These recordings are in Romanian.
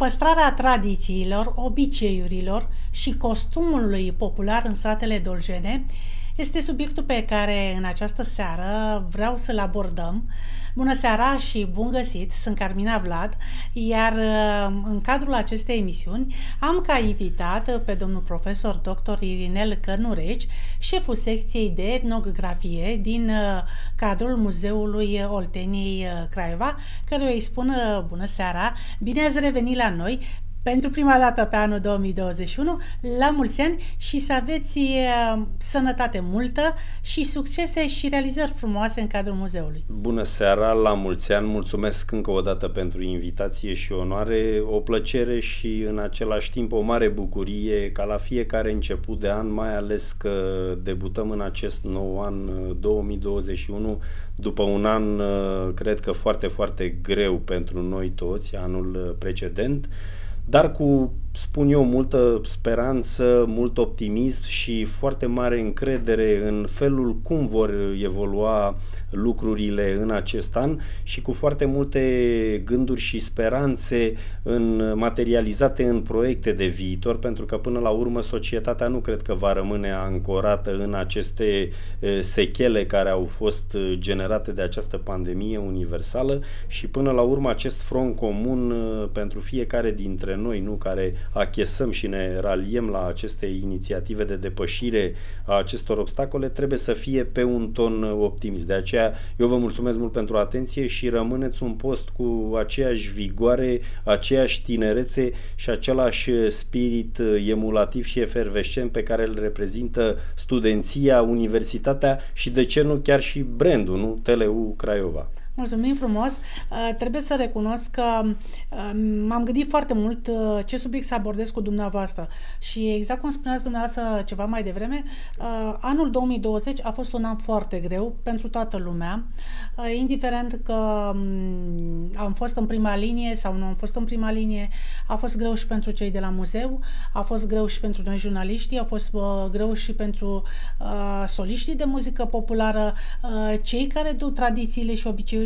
Păstrarea tradițiilor, obiceiurilor și costumului popular în satele dolgene este subiectul pe care în această seară vreau să-l abordăm. Bună seara și bun găsit, sunt Carmina Vlad, iar în cadrul acestei emisiuni am ca invitat pe domnul profesor dr. Irinel Cărnureci, șeful secției de etnografie din cadrul Muzeului Olteniei Craiova, căruia îi spun bună seara, bine ați revenit la noi pentru prima dată pe anul 2021, la mulți ani și să aveți sănătate multă și succese și realizări frumoase în cadrul muzeului. Bună seara, la mulți ani, mulțumesc încă o dată pentru invitație și onoare, o plăcere și în același timp o mare bucurie ca la fiecare început de an, mai ales că debutăm în acest nou an 2021, după un an, cred că foarte, foarte greu pentru noi toți, anul precedent, dar cu, spun eu, multă speranță, mult optimism și foarte mare încredere în felul cum vor evolua lucrurile în acest an și cu foarte multe gânduri și speranțe materializate în proiecte de viitor, pentru că până la urmă societatea nu cred că va rămâne ancorată în aceste sechele care au fost generate de această pandemie universală și până la urmă acest front comun pentru fiecare dintre noi, nu, care achesăm și ne raliem la aceste inițiative de depășire a acestor obstacole, trebuie să fie pe un ton optimist. De aceea eu vă mulțumesc mult pentru atenție și rămâneți un post cu aceeași vigoare, aceeași tinerețe și același spirit emulativ și efervescent pe care îl reprezintă studenția, universitatea și, de ce nu, chiar și brandul, nu? TLU Craiova. Mulțumim frumos! Trebuie să recunosc că m-am gândit foarte mult ce subiect să abordez cu dumneavoastră și exact cum spuneați dumneavoastră ceva mai devreme, anul 2020 a fost un an foarte greu pentru toată lumea, indiferent că am fost în prima linie sau nu am fost în prima linie, a fost greu și pentru cei de la muzeu, a fost greu și pentru noi jurnaliștii, a fost greu și pentru soliștii de muzică populară, cei care duc tradițiile și obiceiurile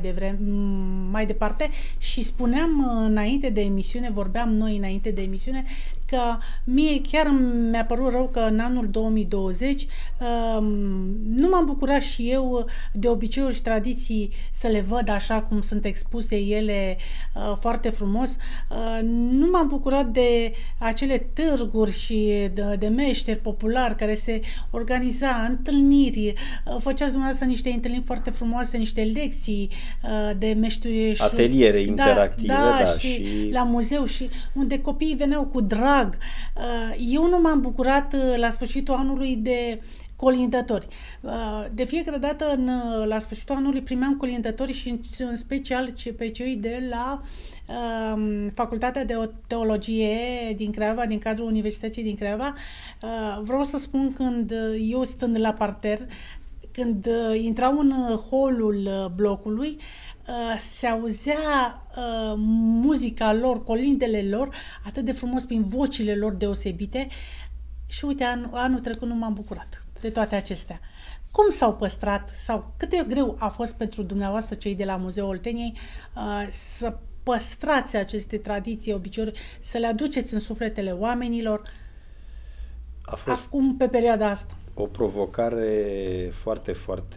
mai departe și spuneam înainte de emisiune, vorbeam noi înainte de emisiune, că mie chiar mi-a părut rău că în anul 2020 nu m-am bucurat și eu de obiceiuri și tradiții să le văd așa cum sunt expuse ele foarte frumos. Nu m-am bucurat de acele târguri și de meșteri populari care se organiza, întâlniri, făceați dumneavoastră niște întâlniri foarte frumoase, niște lecții de meșteri, ateliere interactive, da, și la muzeu și unde copiii veneau cu drag. Eu nu m-am bucurat la sfârșitul anului de colindători. De fiecare dată la sfârșitul anului primeam colindători și în special pe cei de la Facultatea de Teologie din Craiova, din cadrul Universității din Craiova. Vreau să spun, când eu stând la parter, când intrau în holul blocului, se auzea muzica lor, colindele lor, atât de frumos prin vocile lor deosebite și uite, anul trecut nu m-am bucurat de toate acestea. Cum s-au păstrat sau cât de greu a fost pentru dumneavoastră, cei de la Muzeul Olteniei, să păstrați aceste tradiții, obiceiuri, să le aduceți în sufletele oamenilor acum, pe perioada asta? O provocare foarte, foarte,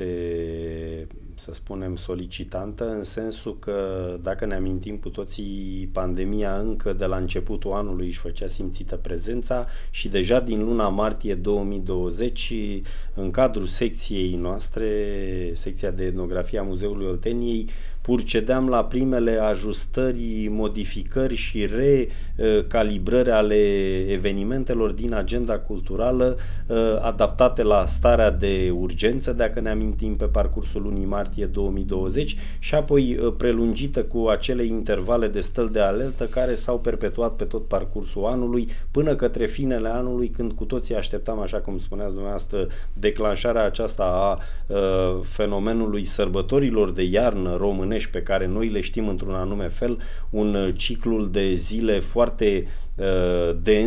să spunem, solicitantă, în sensul că, dacă ne amintim cu toții, pandemia încă de la începutul anului își făcea simțită prezența și deja din luna martie 2020, în cadrul secției noastre, secția de etnografie a Muzeului Olteniei, purcedeam la primele ajustări, modificări și recalibrări ale evenimentelor din agenda culturală, adaptate la starea de urgență, dacă ne amintim, pe parcursul lunii martie 2020 și apoi prelungită cu acele intervale de stări de alertă care s-au perpetuat pe tot parcursul anului până către finele anului, când cu toții așteptam, așa cum spuneați dumneavoastră, declanșarea aceasta a fenomenului sărbătorilor de iarnă românești pe care noi le știm într-un anume fel, un ciclu de zile foarte dens,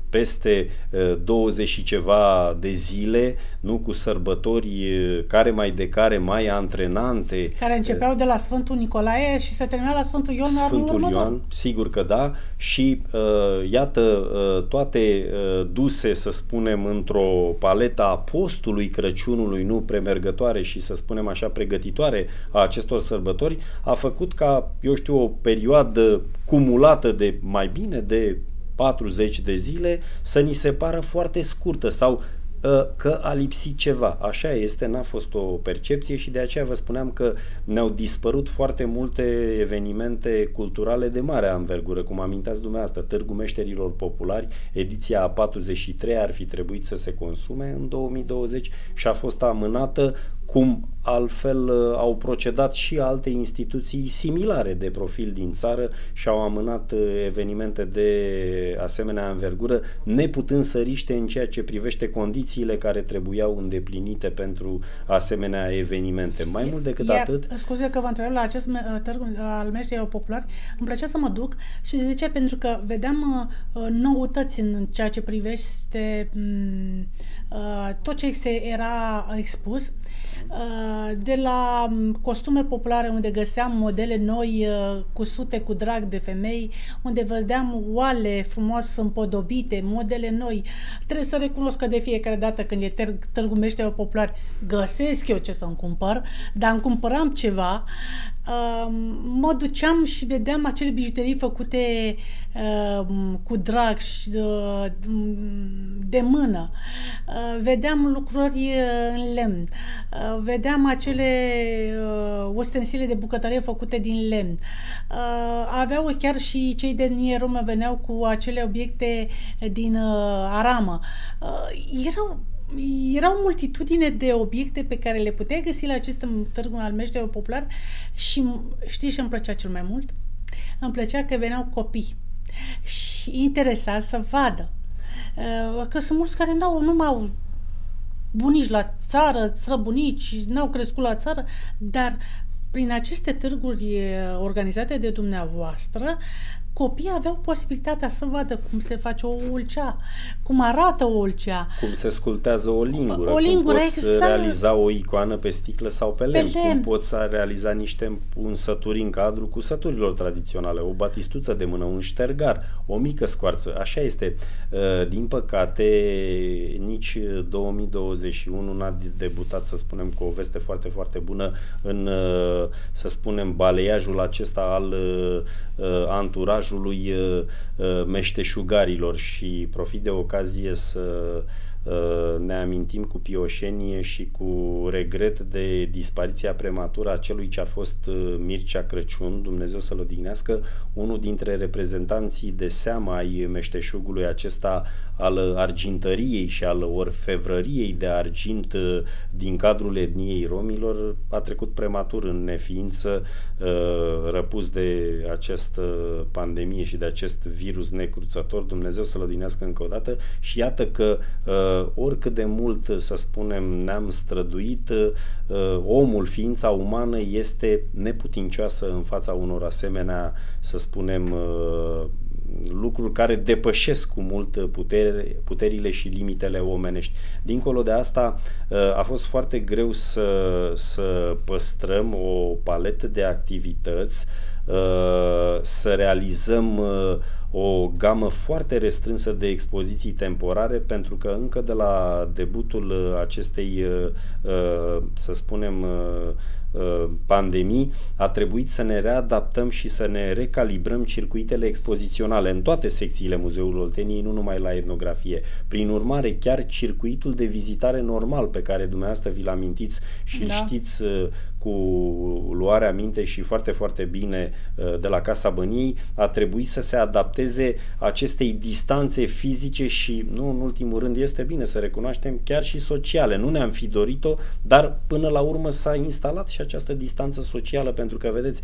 peste 20 și ceva de zile, nu, cu sărbători care mai de care mai antrenante. Care începeau de la Sfântul Nicolae și se termina la Sfântul Ioan. Sfântul Ioan, sigur că da, și iată, toate duse, să spunem, într-o paletă a postului Crăciunului, nu, premergătoare și, să spunem așa, pregătitoare a acestor sărbători, a făcut ca, eu știu, o perioadă cumulată de mai bine de 40 de zile să ni se pară foarte scurtă sau că a lipsit ceva. Așa este, n-a fost o percepție și de aceea vă spuneam că ne-au dispărut foarte multe evenimente culturale de mare anvergură, cum amintați dumneavoastră, Târgul Meșterilor Populari, ediția a 43 ar fi trebuit să se consume în 2020 și a fost amânată, cum altfel au procedat și alte instituții similare de profil din țară și au amânat evenimente de asemenea învergură, neputând să riște în ceea ce privește condițiile care trebuiau îndeplinite pentru asemenea evenimente. Mai mult decât atât... Scuze că vă întreb, la acest târg al Meșterilor Populari îmi plăcea să mă duc și de ce? Pentru că vedeam noutăți în ceea ce privește tot ce se era expus, de la costume populare unde găseam modele noi cusute cu drag de femei, unde vedeam oale frumos împodobite, modele noi. Trebuie să recunosc că de fiecare dată când e Târgul Meșterilor Populari găsesc eu ce să-mi cumpăr, dar îmi cumpăram ceva, mă duceam și vedeam acele bijuterii făcute cu drag și de mână. Vedeam lucrări în lemn. Vedeam acele ustensile de bucătărie făcute din lemn. Aveau chiar și cei din Roma veneau cu acele obiecte din aramă. Erau multitudine de obiecte pe care le puteai găsi la acest târg al Meșterilor Populari și știi ce îmi plăcea cel mai mult? Îmi plăcea că veneau copii și interesați să vadă. Că sunt mulți care nu mai au bunici la țară, străbunici, n-au crescut la țară, dar prin aceste târguri organizate de dumneavoastră, copiii aveau posibilitatea să vadă cum se face o ulcea, cum arată o ulcea, cum se sculptează o lingură, cum poți exact realiza o icoană pe sticlă sau pe lemn, cum poți realiza niște unsături în cadrul cusăturilor tradiționale, o batistuță de mână, un ștergar, o mică scoarță. Așa este. Din păcate, nici 2021 n-a debutat, să spunem, cu o veste foarte, foarte bună în, să spunem, baleiajul acesta al anturajului meșteșugarilor și profit de ocazie să ne amintim cu pioșenie și cu regret de dispariția prematură a celui ce a fost Mircea Crăciun, Dumnezeu să-l odihnească, unul dintre reprezentanții de seamă ai meșteșugului acesta al argintăriei și al orfevrăriei de argint din cadrul etniei romilor, a trecut prematur în neființă, răpus de această pandemie și de acest virus necruțător. Dumnezeu să-l odihnească încă o dată și iată că oricât de mult, să spunem, ne-am străduit, omul, ființa umană, este neputincioasă în fața unor asemenea, să spunem, lucruri care depășesc cu mult puterile și limitele omenești. Dincolo de asta, a fost foarte greu să păstrăm o paletă de activități, să realizăm o gamă foarte restrânsă de expoziții temporare, pentru că încă de la debutul acestei, să spunem, pandemii, a trebuit să ne readaptăm și să ne recalibrăm circuitele expoziționale în toate secțiile Muzeului Olteniei, nu numai la etnografie. Prin urmare, chiar circuitul de vizitare normal pe care dumneavoastră vi-l amintiți și îl știți cu luarea minte și foarte, foarte bine de la Casa Băniei, a trebuit să se adapteze acestei distanțe fizice și, nu în ultimul rând, este bine să recunoaștem, chiar și sociale. Nu ne-am fi dorit-o, dar până la urmă s-a instalat și această distanță socială, pentru că, vedeți,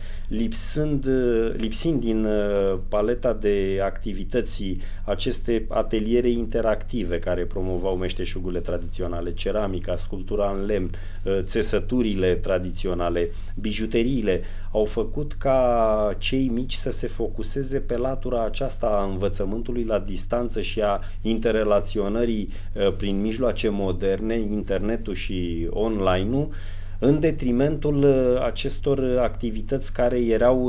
lipsind din paleta de activități aceste ateliere interactive care promovau meșteșugurile tradiționale, ceramica, sculptura în lemn, țesăturile tradiționale, tradiționale, bijuteriile, au făcut ca cei mici să se focuseze pe latura aceasta a învățământului la distanță și a interrelaționării prin mijloace moderne, internetul și online-ul, în detrimentul acestor activități care erau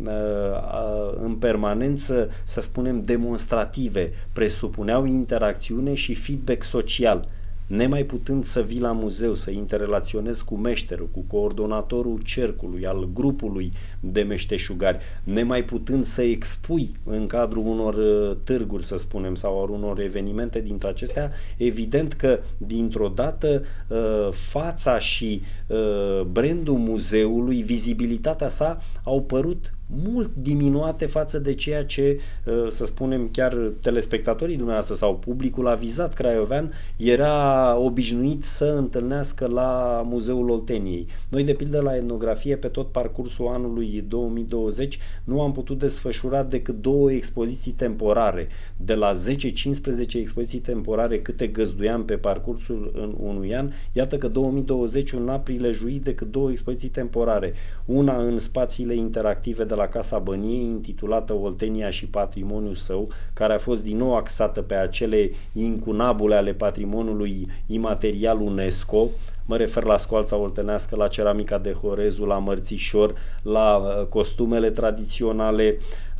în permanență, să spunem, demonstrative, presupuneau interacțiune și feedback social. Nemai putând să vii la muzeu, să interrelaționezi cu meșterul, cu coordonatorul cercului, al grupului de meșteșugari, nemai putând să expui în cadrul unor târguri, să spunem, sau unor evenimente dintre acestea, evident că dintr-o dată fața și brandul muzeului, vizibilitatea sa au părut mult diminuate față de ceea ce, să spunem, chiar telespectatorii dumneavoastră sau publicul avizat craiovean era obișnuit să întâlnească la Muzeul Olteniei. Noi, de pildă, la etnografie, pe tot parcursul anului 2020, nu am putut desfășura decât 2 expoziții temporare. De la 10-15 expoziții temporare câte găzduiam pe parcursul unui an, iată că 2020 n-a prilejuit decât 2 expoziții temporare. Una în spațiile interactive de la Casa Băniei, intitulată Oltenia și patrimoniul său, care a fost din nou axată pe acele incunabule ale patrimoniului imaterial UNESCO. Mă refer la scoalța oltenească, la ceramica de Horezu, la mărțișor, la costumele tradiționale,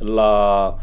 la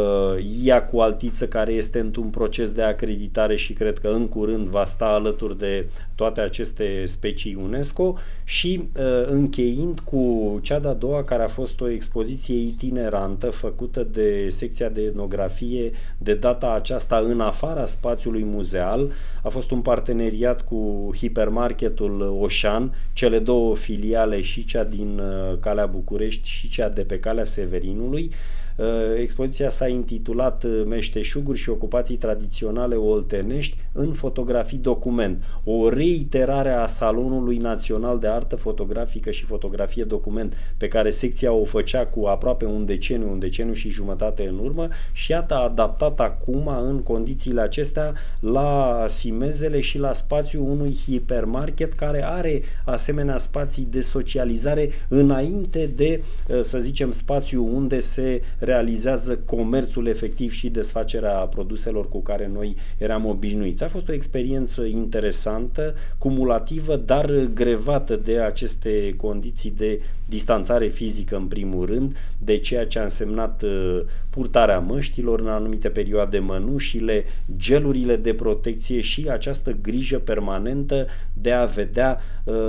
ia cu altiță, care este într-un proces de acreditare și cred că în curând va sta alături de toate aceste specii UNESCO, și încheind cu cea de-a doua, care a fost o expoziție itinerantă făcută de secția de etnografie, de data aceasta în afara spațiului muzeal. A fost un parteneriat cu hipermarketul Oșan, cele 2 filiale, și cea din Calea București și cea de pe Calea Severinului. Expoziția s-a intitulat Meșteșuguri și ocupații tradiționale oltenești în fotografii document. O reiterare a Salonului Național de Artă Fotografică și Fotografie Document, pe care secția o făcea cu aproape un deceniu și jumătate în urmă, și iată adaptat acum în condițiile acestea la simezele și la spațiul unui hipermarket care are asemenea spații de socializare înainte de, să zicem, spațiul unde se realizează comerțul efectiv și desfacerea produselor cu care noi eram obișnuiți. A fost o experiență interesantă, cumulativă, dar grevată de aceste condiții de distanțare fizică în primul rând, de ceea ce a însemnat purtarea măștilor în anumite perioade, mănușile, gelurile de protecție și această grijă permanentă de a vedea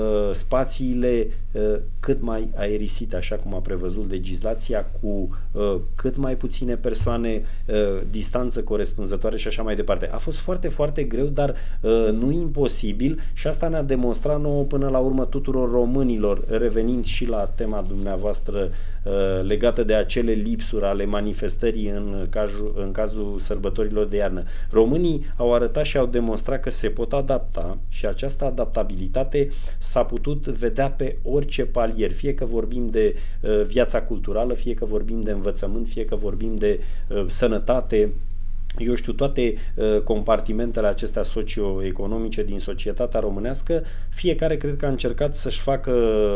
spațiile cât mai aerisite, așa cum a prevăzut legislația, cu cât mai puține persoane, distanță corespunzătoare și așa mai departe. A fost foarte, foarte greu, dar nu imposibil, și asta ne-a demonstrat nouă până la urmă tuturor românilor, revenind și la tema dumneavoastră legată de acele lipsuri ale manifestării în cazul sărbătorilor de iarnă. Românii au arătat și au demonstrat că se pot adapta și această adaptabilitate s-a putut vedea pe orice palier, fie că vorbim de viața culturală, fie că vorbim de învățământ, fie că vorbim de sănătate, eu știu, toate compartimentele acestea socioeconomice din societatea românească. Fiecare cred că a încercat să-și facă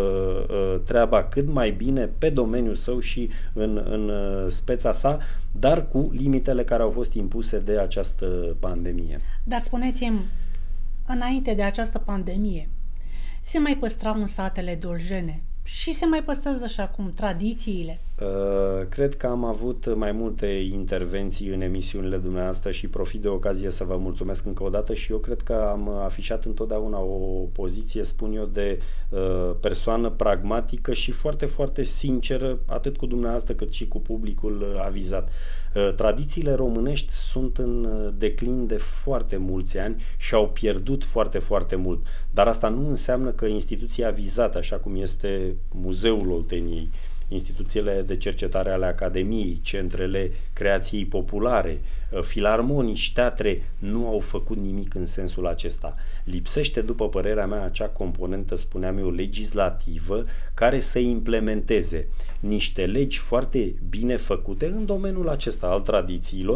treaba cât mai bine pe domeniul său și în speța sa, dar cu limitele care au fost impuse de această pandemie. Dar spuneți-mi, înainte de această pandemie, se mai păstrau în satele dolgene și se mai păstrează și acum tradițiile? Cred că am avut mai multe intervenții în emisiunile dumneavoastră și profit de ocazie să vă mulțumesc încă o dată, și eu cred că am afișat întotdeauna o poziție, spun eu, de persoană pragmatică și foarte, foarte sinceră, atât cu dumneavoastră cât și cu publicul avizat. Tradițiile românești sunt în declin de foarte mulți ani și au pierdut foarte, foarte mult, dar asta nu înseamnă că instituția vizată, așa cum este Muzeul Olteniei, instituțiile de cercetare ale Academiei, centrele creației populare, filarmonii, teatre, nu au făcut nimic în sensul acesta. Lipsește, după părerea mea, acea componentă, spuneam eu, legislativă, care să implementeze niște legi foarte bine făcute în domeniul acesta al tradițiilor,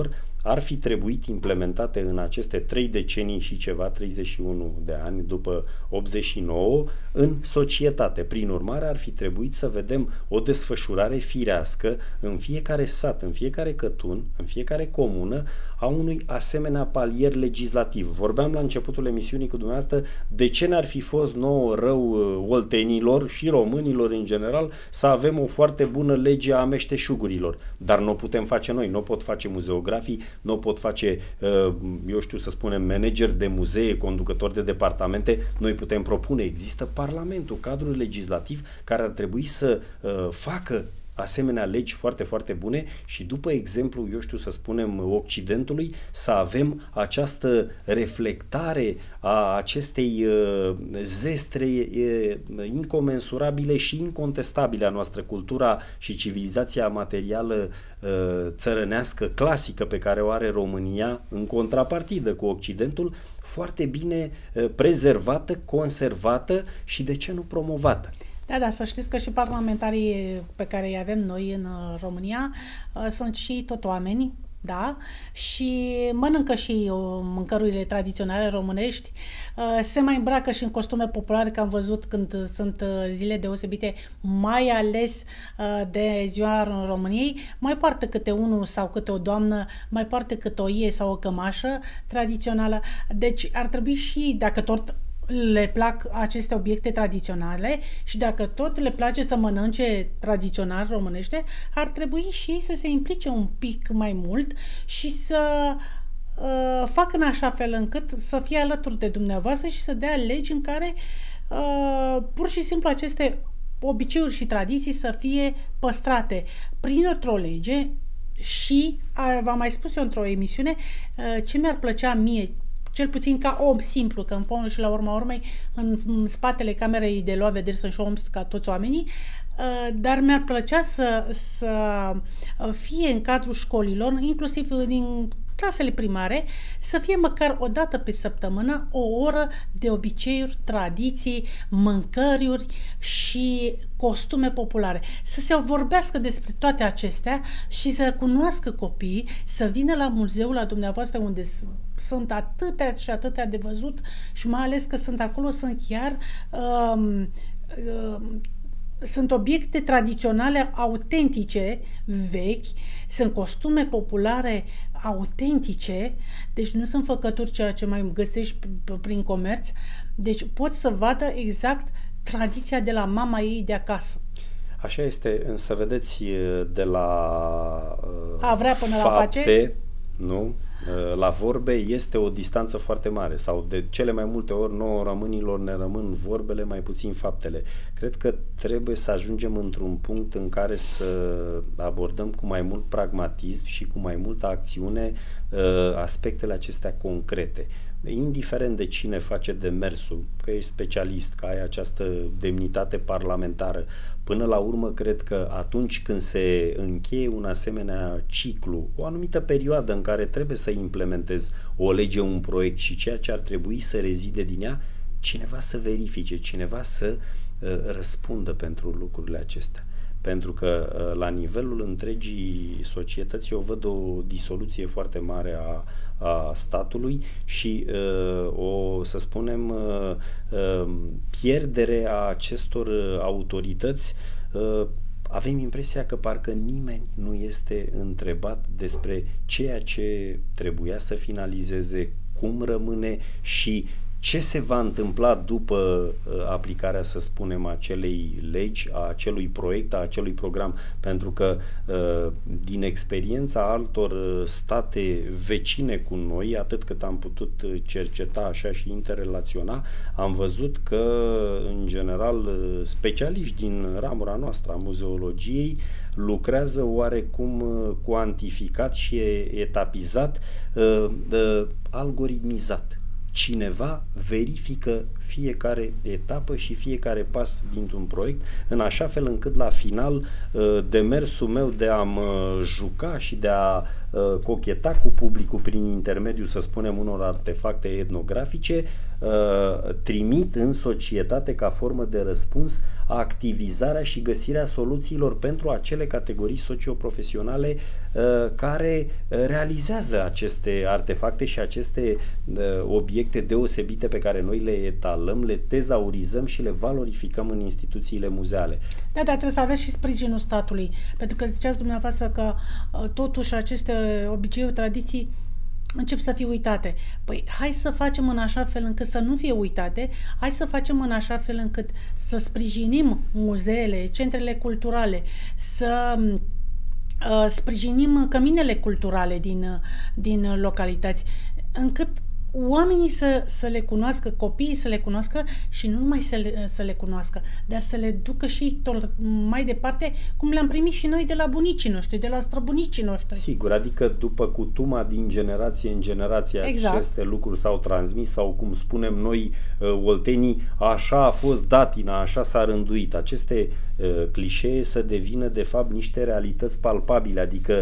ar fi trebuit implementate în aceste 3 decenii și ceva, 31 de ani după 89, în societate. Prin urmare, ar fi trebuit să vedem o desfășurare firească în fiecare sat, în fiecare cătun, în fiecare comună, a unui asemenea palier legislativ. Vorbeam la începutul emisiunii cu dumneavoastră de ce n-ar fi fost nouă rău oltenilor și românilor în general să avem o foarte bună lege a meșteșugurilor. Dar nu o putem face noi, nu o pot face muzeografii, nu o pot face, eu știu să spunem, manageri de muzee, conducători de departamente. Noi putem propune, există Parlamentul, cadrul legislativ care ar trebui să facă asemenea legi foarte, foarte bune și după exemplu, eu știu să spunem, Occidentului, să avem această reflectare a acestei zestre incomensurabile și incontestabile a noastră, cultura și civilizația materială țărănească clasică pe care o are România în contrapartidă cu Occidentul, foarte bine prezervată, conservată și de ce nu promovată. Da, să știți că și parlamentarii pe care îi avem noi în România sunt și tot oameni, da, și mănâncă și mâncărurile tradiționale românești, se mai îmbracă și în costume populare, că am văzut când sunt zile deosebite, mai ales de ziua României, mai poartă câte unul sau câte o doamnă, mai poartă câte o ie sau o cămașă tradițională, deci ar trebui și, dacă tot le plac aceste obiecte tradiționale și dacă tot le place să mănânce tradițional românește, ar trebui și să se implice un pic mai mult și să facă în așa fel încât să fie alături de dumneavoastră și să dea legi în care pur și simplu aceste obiceiuri și tradiții să fie păstrate prin o lege. Și v-am mai spus eu într-o emisiune ce mi-ar plăcea mie, cel puțin ca om simplu, că în fond și la urma urmei în spatele camerei de luat vederi sunt și om ca toți oamenii, dar mi-ar plăcea să fie în cadrul școlilor, inclusiv din clasele primare, să fie măcar o dată pe săptămână o oră de obiceiuri, tradiții, mâncăruri și costume populare. Să se vorbească despre toate acestea și să cunoască copiii, să vină la muzeul la dumneavoastră unde sunt atâtea și atâtea de văzut și mai ales că sunt acolo, sunt chiar sunt obiecte tradiționale autentice, vechi, sunt costume populare autentice, deci nu sunt făcături ceea ce mai găsești prin comerț, deci pot să vadă exact tradiția de la mama ei de acasă. Așa este, însă vedeți, de la a vrea până fapte, la face, nu? La vorbe este o distanță foarte mare sau de cele mai multe ori nouă românilor ne rămân vorbele, mai puțin faptele. Cred că trebuie să ajungem într-un punct în care să abordăm cu mai mult pragmatism și cu mai multă acțiune aspectele acestea concrete. Indiferent de cine face demersul, că ești specialist, că ai această demnitate parlamentară, până la urmă cred că atunci când se încheie un asemenea ciclu, o anumită perioadă în care trebuie să implementezi o lege, un proiect și ceea ce ar trebui să rezide din ea, cineva să verifice, cineva să răspundă pentru lucrurile acestea. Pentru că la nivelul întregii societăți eu văd o disoluție foarte mare a statului și să spunem, pierdere a acestor autorități. Avem impresia că parcă nimeni nu este întrebat despre ceea ce trebuia să finalizeze, cum rămâne și ce se va întâmpla după aplicarea, să spunem, acelei legi, a acelui proiect, a acelui program, pentru că din experiența altor state vecine cu noi, atât cât am putut cerceta așa și interrelaționa, am văzut că, în general, specialiști din ramura noastră a muzeologiei lucrează oarecum cuantificat și etapizat, algoritmizat. Cineva verifică fiecare etapă și fiecare pas dintr-un proiect, în așa fel încât la final demersul meu de a mă juca și de a cocheta cu publicul prin intermediul, să spunem, unor artefacte etnografice, trimit în societate ca formă de răspuns activizarea și găsirea soluțiilor pentru acele categorii socioprofesionale care realizează aceste artefacte și aceste obiecte deosebite pe care noi le etalăm, le tezaurizăm și le valorificăm în instituțiile muzeale. Da, dar trebuie să aveți și sprijinul statului, pentru că ziceați dumneavoastră că totuși aceste obiceiuri, tradiții încep să fie uitate. Păi hai să facem în așa fel încât să nu fie uitate, hai să facem în așa fel încât să sprijinim muzeele, centrele culturale, să sprijinim căminele culturale din localități, încât oamenii să le cunoască, copiii să le cunoască și nu numai să le cunoască, dar să le ducă și mai departe, cum le-am primit și noi de la bunicii noștri, de la străbunicii noștri. Sigur, adică după cutuma din generație în generație exact. Aceste lucruri s-au transmis sau, cum spunem noi, oltenii, așa a fost datina, așa s-a rânduit. Aceste clișee să devină de fapt niște realități palpabile, adică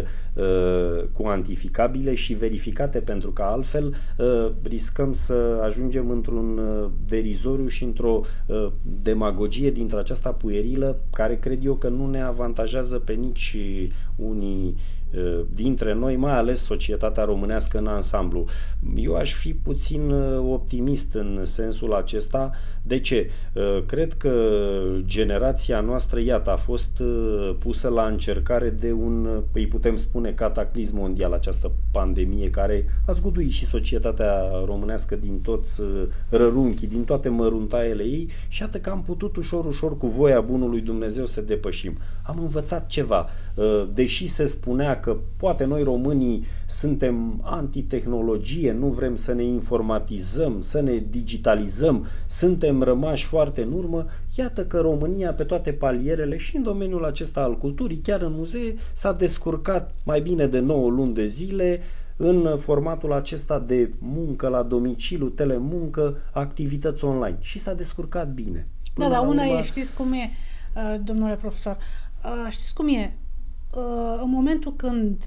cuantificabile și verificate, pentru că altfel riscăm să ajungem într-un derizoriu și într-o demagogie dintre aceasta puerilă, care cred eu că nu ne avantajează pe nici unii dintre noi, mai ales societatea românească în ansamblu. Eu aș fi puțin optimist în sensul acesta. De ce? Cred că generația noastră, iată, a fost pusă la încercare de îi putem spune, cataclism mondial, această pandemie care a zguduit și societatea românească din toți rărunchii, din toate măruntaiele ei, și iată că am putut ușor, ușor, cu voia bunului Dumnezeu să depășim. Am învățat ceva. Deși se spunea că poate noi românii suntem antitehnologie, nu vrem să ne informatizăm, să ne digitalizăm, suntem rămași foarte în urmă, iată că România pe toate palierele și în domeniul acesta al culturii, chiar în muzee, s-a descurcat mai bine de 9 luni de zile în formatul acesta de muncă la domiciliu, telemuncă, activități online, și s-a descurcat bine. Da, dar una e, știți cum e, domnule profesor, știți cum e? În momentul când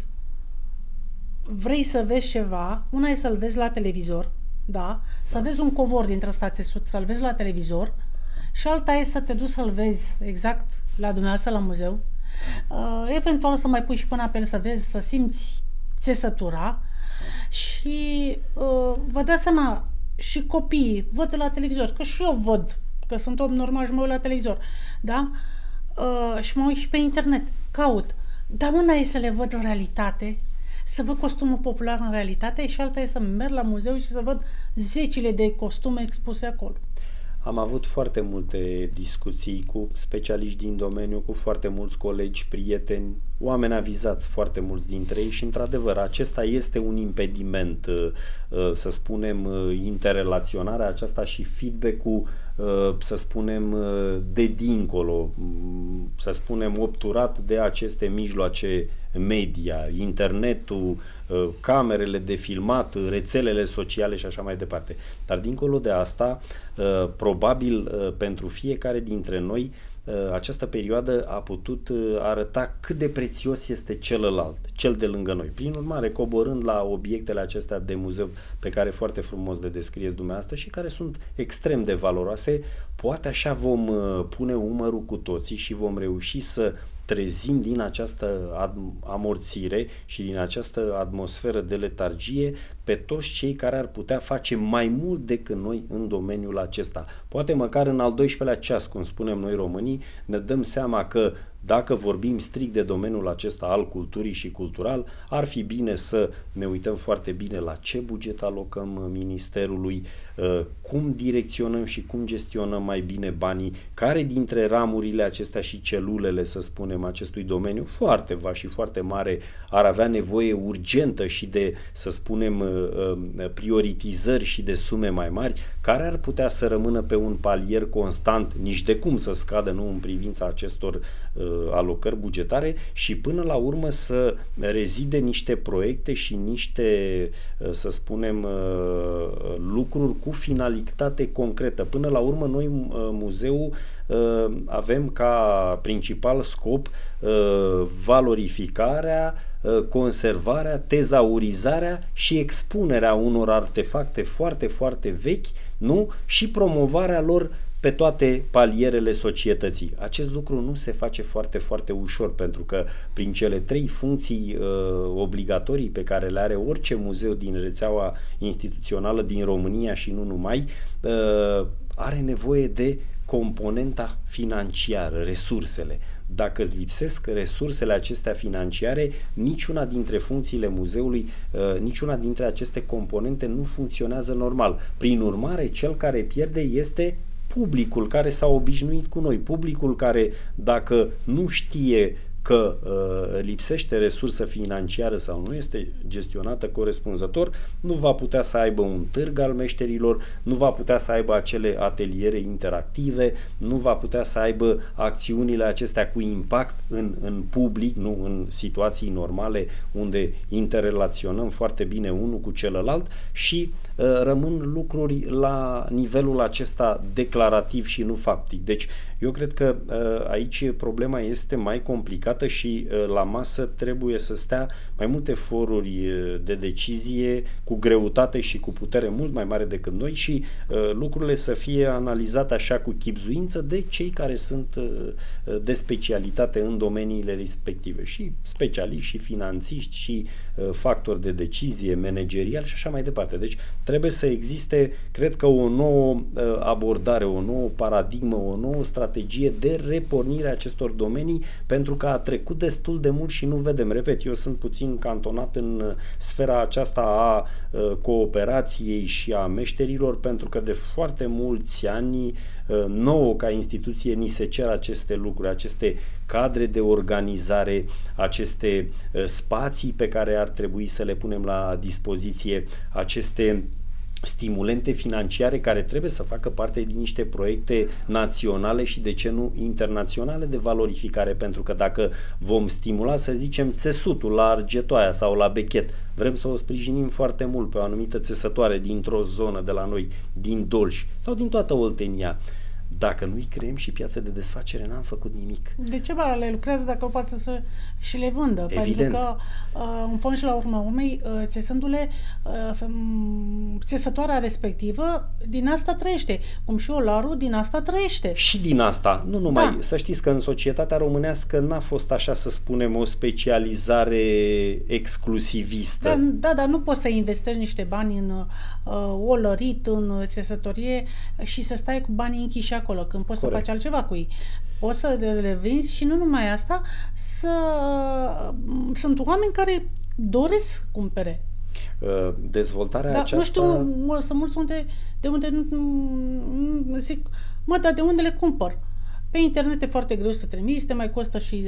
vrei să vezi ceva, una e să-l vezi la televizor, da? Să vezi un covor dintr-o stație, să-l vezi la televizor, și alta e să te duci să-l vezi exact la dumneavoastră, la muzeu. Eventual să mai pui și până pe el să vezi, să simți țesătura, și vă dați seama, și copiii văd la televizor, că și eu văd, că sunt om normal și mă uit la televizor, da? Și mă uit și pe internet, caut. Dar una e să le văd în realitate, să văd costumul popular în realitate, și alta e să merg la muzeu și să văd zecile de costume expuse acolo. Am avut foarte multe discuții cu specialiști din domeniu, cu foarte mulți colegi, prieteni, oameni avizați, foarte mulți dintre ei, și într-adevăr acesta este un impediment, să spunem, interrelaționarea aceasta și feedback-ul, să spunem, de dincolo, să spunem, obturat de aceste mijloace media, internetul, camerele de filmat, rețelele sociale și așa mai departe. Dar dincolo de asta, probabil pentru fiecare dintre noi, această perioadă a putut arăta cât de prețios este celălalt, cel de lângă noi. Prin urmare, coborând la obiectele acestea de muzeu pe care foarte frumos le descrieți dumneavoastră și care sunt extrem de valoroase, poate așa vom pune umărul cu toții și vom reuși să trezim din această amorțire și din această atmosferă de letargie pe toți cei care ar putea face mai mult decât noi în domeniul acesta. Poate măcar în al 12-lea ceas, cum spunem noi românii, ne dăm seama că dacă vorbim strict de domeniul acesta al culturii și cultural, ar fi bine să ne uităm foarte bine la ce buget alocăm ministerului, cum direcționăm și cum gestionăm mai bine banii, care dintre ramurile acestea și celulele, să spunem, acestui domeniu foarte vast și foarte mare ar avea nevoie urgentă și de, să spunem, prioritizări și de sume mai mari, care ar putea să rămână pe un palier constant, nici de cum să scadă, nu, în privința acestor alocări bugetare, și până la urmă să rezide niște proiecte și niște, să spunem, lucruri cu finalitate concretă. Până la urmă, noi, muzeul, avem ca principal scop valorificarea, conservarea, tezaurizarea și expunerea unor artefacte foarte, foarte vechi, nu? Și promovarea lor pe toate palierele societății. Acest lucru nu se face foarte, foarte ușor, pentru că prin cele 3 funcții obligatorii pe care le are orice muzeu din rețeaua instituțională din România și nu numai, are nevoie de componenta financiară, resursele. Dacă îți lipsesc resursele acestea financiare, niciuna dintre funcțiile muzeului, niciuna dintre aceste componente nu funcționează normal. Prin urmare, cel care pierde este publicul care s-a obișnuit cu noi, publicul care, dacă nu știe că lipsește resursă financiară sau nu este gestionată corespunzător, nu va putea să aibă un târg al meșterilor, nu va putea să aibă acele ateliere interactive, nu va putea să aibă acțiunile acestea cu impact în public, nu în situații normale unde interrelaționăm foarte bine unul cu celălalt și rămân lucruri la nivelul acesta declarativ și nu faptic. Deci eu cred că aici problema este mai complicată și la masă trebuie să stea mai multe foruri de decizie cu greutate și cu putere mult mai mare decât noi și lucrurile să fie analizate așa cu chibzuință de cei care sunt de specialitate în domeniile respective, și specialiști și finanțiști și factori de decizie managerial și așa mai departe. Deci trebuie să existe, cred că, o nouă abordare, o nouă paradigmă, o nouă strategie de repornire a acestor domenii, pentru că a trecut destul de mult și nu vedem. Repet, eu sunt puțin cantonat în sfera aceasta a cooperației și a meșterilor, pentru că de foarte mulți ani nouă ca instituție ni se cer aceste lucruri, aceste cadre de organizare, aceste spații pe care ar trebui să le punem la dispoziție, aceste stimulente financiare care trebuie să facă parte din niște proiecte naționale și, de ce nu, internaționale de valorificare, pentru că dacă vom stimula, să zicem, țesutul la Argetoaia sau la Bechet, vrem să o sprijinim foarte mult pe o anumită țesătoare dintr-o zonă de la noi, din Dolj sau din toată Oltenia, dacă nu-i creăm și piață de desfacere, n-am făcut nimic. De ce le lucrează dacă nu poate să și le vândă? Evident. Pentru că, în fond și la urma urmei, țesătoarea respectivă din asta trăiește. Cum și olarul din asta trăiește. Și din asta, nu numai. Da. Să știți că în societatea românească n-a fost, așa să spunem, o specializare exclusivistă. Da, dar nu poți să investești niște bani în olărit, în țesătorie și să stai cu banii închiși acolo, când poți Corect. să faci altceva cu ei. Poți să le vinzi și nu numai asta, sunt oameni care doresc cumpere. Dezvoltarea Dar aceasta... nu știu, sunt mulți de unde nu zic, dar de unde le cumpăr? Pe internet e foarte greu să trimiți, te mai costă și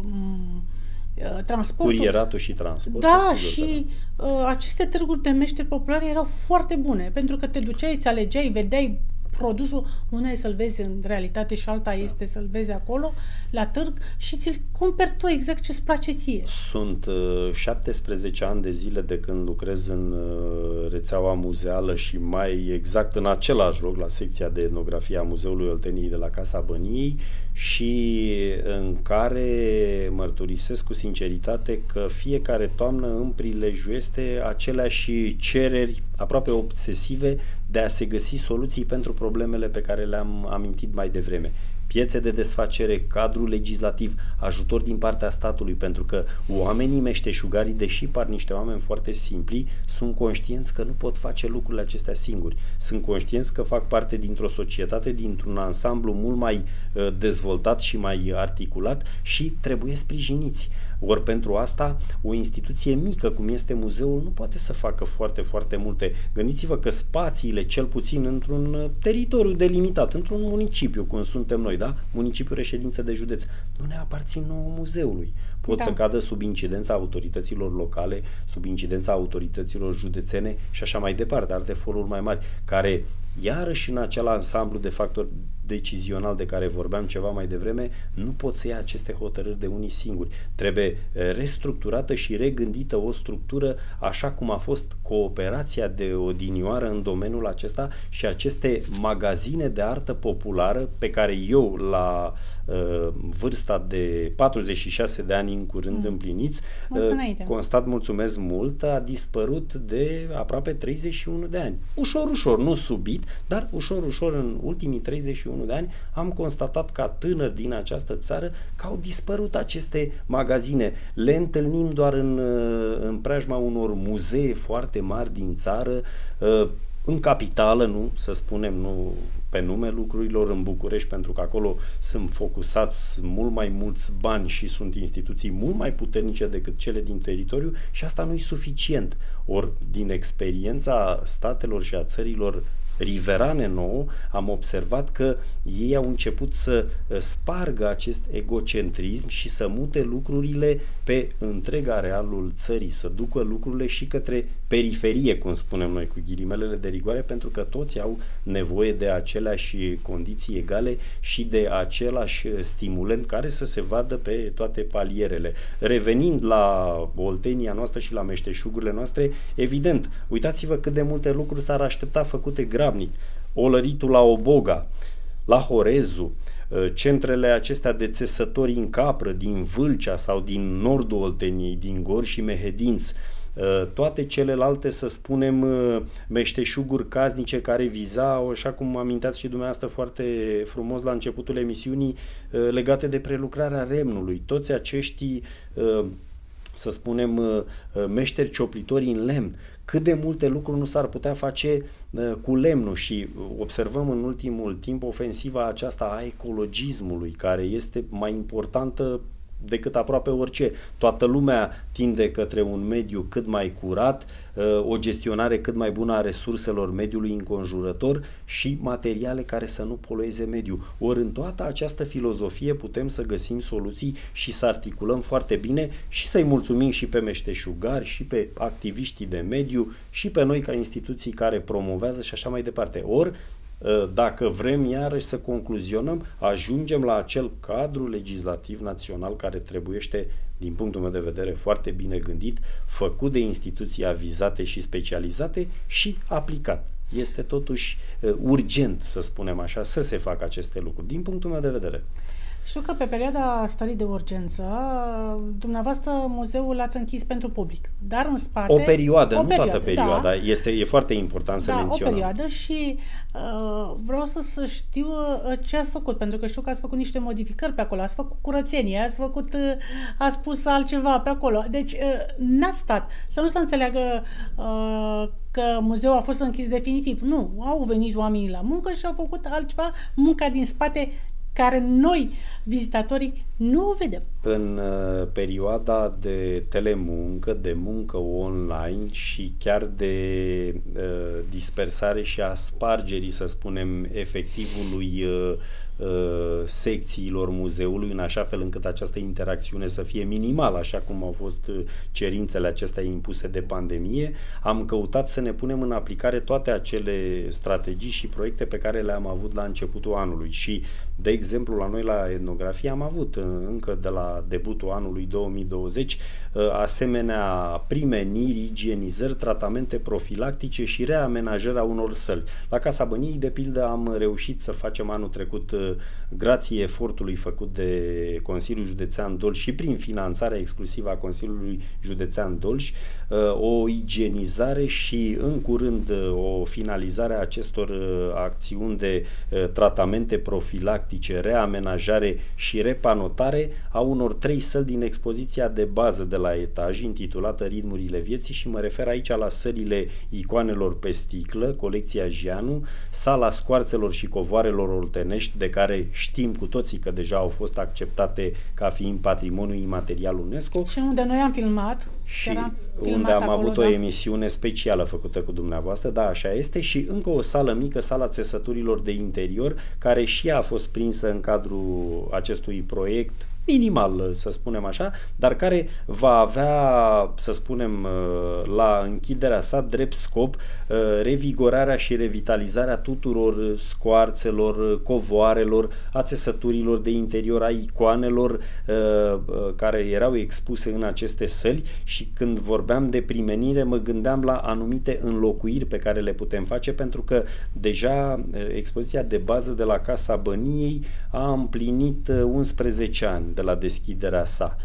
transportul. Curieratul și transportul. Da, sigur și aceste târguri de meșteri populare erau foarte bune, pentru că te duceai, îți alegeai, vedeai produsul, una e să-l vezi în realitate și alta este să-l vezi acolo, la târg, și ți-l cumperi tu exact ce-ți place ție. Sunt 17 ani de zile de când lucrez în rețeaua muzeală și mai exact în același loc, la secția de etnografie a Muzeului Olteniei de la Casa Băniei, și în care mărturisesc cu sinceritate că fiecare toamnă îmi prilejuiește aceleași cereri aproape obsesive de a se găsi soluții pentru problemele pe care le-am amintit mai devreme. Piețe de desfacere, cadru legislativ, ajutor din partea statului, pentru că oamenii meșteșugarii, deși par niște oameni foarte simpli, sunt conștienți că nu pot face lucrurile acestea singuri. Sunt conștienți că fac parte dintr-o societate, dintr-un ansamblu mult mai dezvoltat și mai articulat și trebuie sprijiniți. Ori pentru asta, o instituție mică, cum este muzeul, nu poate să facă foarte, foarte multe. Gândiți-vă că spațiile, cel puțin într-un teritoriu delimitat, într-un municipiu, cum suntem noi, da? Municipiul reședință de județ, nu ne aparțin nouă muzeului. Pot să cadă sub incidența autorităților locale, sub incidența autorităților județene și așa mai departe, alte foruri mai mari, care, iarăși în acel ansamblu de factori decizional de care vorbeam ceva mai devreme, nu pot să ia aceste hotărâri de unii singuri. Trebuie restructurată și regândită o structură așa cum a fost cooperația de odinioară în domeniul acesta și aceste magazine de artă populară pe care eu, la vârsta de 46 de ani în curând împliniți, constat, mulțumesc mult, a dispărut de aproape 31 de ani. Ușor, ușor, nu subit, dar ușor, ușor în ultimii 31 21 de ani, am constatat ca tânăr din această țară că au dispărut aceste magazine. Le întâlnim doar în preajma unor muzee foarte mari din țară, în capitală, nu, să spunem, nu pe nume lucrurilor, în București, pentru că acolo sunt focusați mult mai mulți bani și sunt instituții mult mai puternice decât cele din teritoriu și asta nu e suficient. Ori, din experiența statelor și a țărilor riverane nouă, am observat că ei au început să spargă acest egocentrism și să mute lucrurile pe întreg arealul țării, să ducă lucrurile și către periferie, cum spunem noi, cu ghilimelele de rigoare, pentru că toți au nevoie de aceleași condiții egale și de același stimulent care să se vadă pe toate palierele. Revenind la oltenia noastră și la meșteșugurile noastre, evident, uitați-vă cât de multe lucruri s-ar aștepta făcute grabnic. Olăritul la Oboga, la Horezu, centrele acestea de țesători în capră din Vâlcea sau din nordul Olteniei, din Gorj și Mehedinți, toate celelalte, să spunem, meșteșuguri casnice care vizau, așa cum aminteați și dumneavoastră foarte frumos la începutul emisiunii, legate de prelucrarea lemnului. Toți acești, să spunem, meșteri cioplitori în lemn, cât de multe lucruri nu s-ar putea face cu lemnul și observăm în ultimul timp ofensiva aceasta a ecologismului, care este mai importantă decât aproape orice. Toată lumea tinde către un mediu cât mai curat, o gestionare cât mai bună a resurselor mediului înconjurător și materiale care să nu polueze mediul. Ori în toată această filozofie putem să găsim soluții și să articulăm foarte bine și să-i mulțumim și pe meșteșugari, și pe activiștii de mediu, și pe noi ca instituții care promovează și așa mai departe. Ori dacă vrem iarăși să concluzionăm, ajungem la acel cadru legislativ național care trebuiește, din punctul meu de vedere, foarte bine gândit, făcut de instituții avizate și specializate și aplicat. Este totuși urgent, să spunem așa, să se facă aceste lucruri, din punctul meu de vedere. Știu că pe perioada stării de urgență, dumneavoastră muzeul l-ați închis pentru public, dar în spate... O perioadă, nu toată perioada, da. E foarte important să menționăm. O perioadă și vreau să știu ce ați făcut, pentru că știu că ați făcut niște modificări pe acolo, ați făcut curățenie, ați pus altceva pe acolo, deci n-ați stat, să nu se înțeleagă că muzeul a fost închis definitiv, nu, au venit oamenii la muncă și au făcut altceva, munca din spate care noi, vizitatorii, nu o vedem. În perioada de telemuncă, de muncă online și chiar de dispersare și a spargerii, să spunem, efectivului secțiilor muzeului, în așa fel încât această interacțiune să fie minimală, așa cum au fost cerințele acestea impuse de pandemie, am căutat să ne punem în aplicare toate acele strategii și proiecte pe care le-am avut la începutul anului și, de exemplu, la noi la etnografie am avut încă de la debutul anului 2020 asemenea primeniri, igienizări, tratamente profilactice și reamenajarea unor săli. La Casa Băniei, de pildă, am reușit să facem anul trecut, grație efortului făcut de Consiliul Județean Dolj și prin finanțarea exclusivă a Consiliului Județean Dolj, o igienizare și în curând o finalizare a acestor acțiuni de tratamente profilactice, reamenajare și repanotare a unor 3 săli din expoziția de bază de la etaj, intitulată Ritmurile vieții, și mă refer aici la sălile icoanelor pe sticlă, colecția Gianu, sala scoarțelor și covoarelor oltenești, de care știm cu toții că deja au fost acceptate ca fiind patrimoniu imaterial UNESCO. Și unde noi am filmat. Și unde am avut o emisiune specială făcută cu dumneavoastră, da, așa este, și încă o sală mică, sala țesăturilor de interior, care și ea a fost prinsă în cadrul acestui proiect minimal, să spunem așa, dar care va avea, să spunem, la închiderea sa drept scop revigorarea și revitalizarea tuturor scoarțelor, covoarelor, a țesăturilor de interior, a icoanelor care erau expuse în aceste săli. Și când vorbeam de primenire, mă gândeam la anumite înlocuiri pe care le putem face, pentru că deja expoziția de bază de la Casa Băniei a împlinit 11 ani de la deschiderea sa.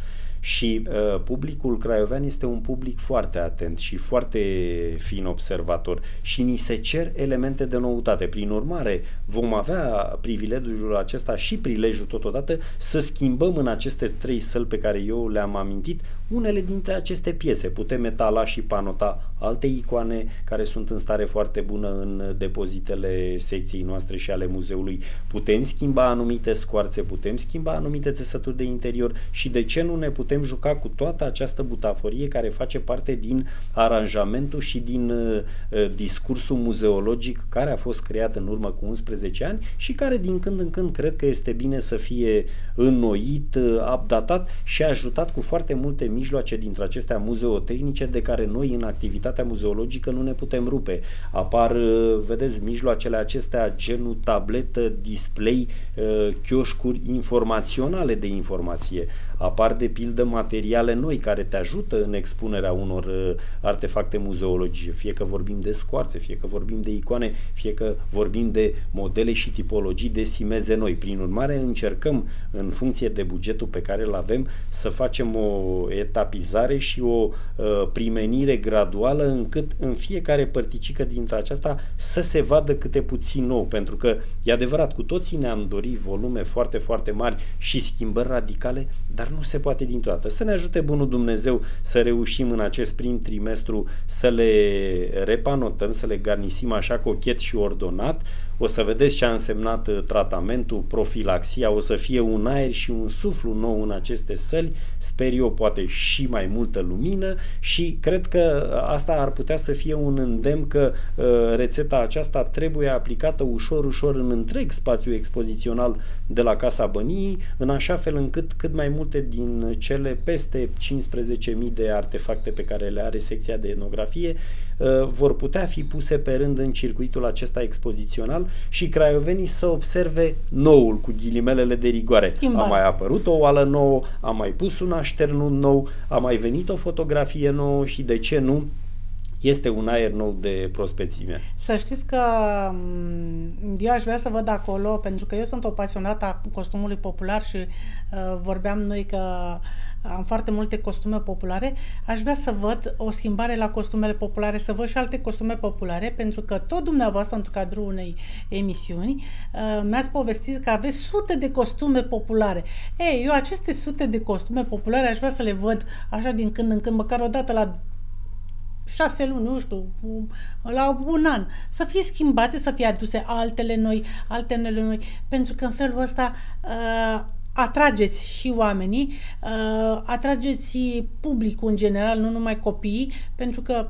Și publicul craiovean este un public foarte atent și foarte fin observator și ni se cer elemente de noutate. Prin urmare, vom avea privilegiul acesta și prilejul totodată să schimbăm în aceste 3 săli pe care eu le-am amintit unele dintre aceste piese. Putem etala și panota alte icoane care sunt în stare foarte bună în depozitele secției noastre și ale muzeului. Putem schimba anumite scoarțe, putem schimba anumite țesături de interior și de ce nu ne putem juca cu toată această butaforie care face parte din aranjamentul și din discursul muzeologic care a fost creat în urmă cu 11 ani și care din când în când cred că este bine să fie înnoit, updatat și ajutat cu foarte multe mijloace dintre acestea muzeotehnice de care noi în activitatea muzeologică nu ne putem rupe. Apar, vedeți, mijloacele acestea genul tabletă, display, chioșcuri informaționale de informație. Apar de pildă materiale noi care te ajută în expunerea unor artefacte muzeologice, fie că vorbim de scoarțe, fie că vorbim de icoane, fie că vorbim de modele și tipologii de simeze noi. Prin urmare, încercăm, în funcție de bugetul pe care îl avem, să facem o etapizare și o primenire graduală încât în fiecare părticică dintre aceasta să se vadă câte puțin nou, pentru că e adevărat, cu toții ne-am dorit volume foarte, foarte mari și schimbări radicale, dar nu se poate dintr-o dată. Să ne ajute bunul Dumnezeu să reușim în acest prim trimestru să le repanotăm, să le garnisim așa cochet și ordonat. O să vedeți ce a însemnat tratamentul, profilaxia, o să fie un aer și un suflu nou în aceste săli, sper eu poate și mai multă lumină și cred că asta ar putea să fie un îndemn că rețeta aceasta trebuie aplicată ușor, ușor în întreg spațiul expozițional de la Casa Băniei, în așa fel încât cât mai multe din cele peste 15.000 de artefacte pe care le are secția de etnografie vor putea fi puse pe rând în circuitul acesta expozițional și craiovenii să observe noul, cu ghilimelele de rigoare. Schimbare. A mai apărut o oală nouă, a mai pus un așternut nou, a mai venit o fotografie nouă și de ce nu? Este un aer nou de prospețime. Să știți că eu aș vrea să văd acolo, pentru că eu sunt o pasionată a costumului popular și vorbeam noi că am foarte multe costume populare, aș vrea să văd o schimbare la costumele populare, să văd și alte costume populare, pentru că tot dumneavoastră, în cadrul unei emisiuni, mi-ați povestit că aveți sute de costume populare. Ei, eu aceste sute de costume populare aș vrea să le văd așa din când în când, măcar o dată la 6 luni, nu știu, la un an, să fie schimbate, să fie aduse altele noi, pentru că în felul ăsta atrageți și oamenii, atrageți publicul în general, nu numai copiii, pentru că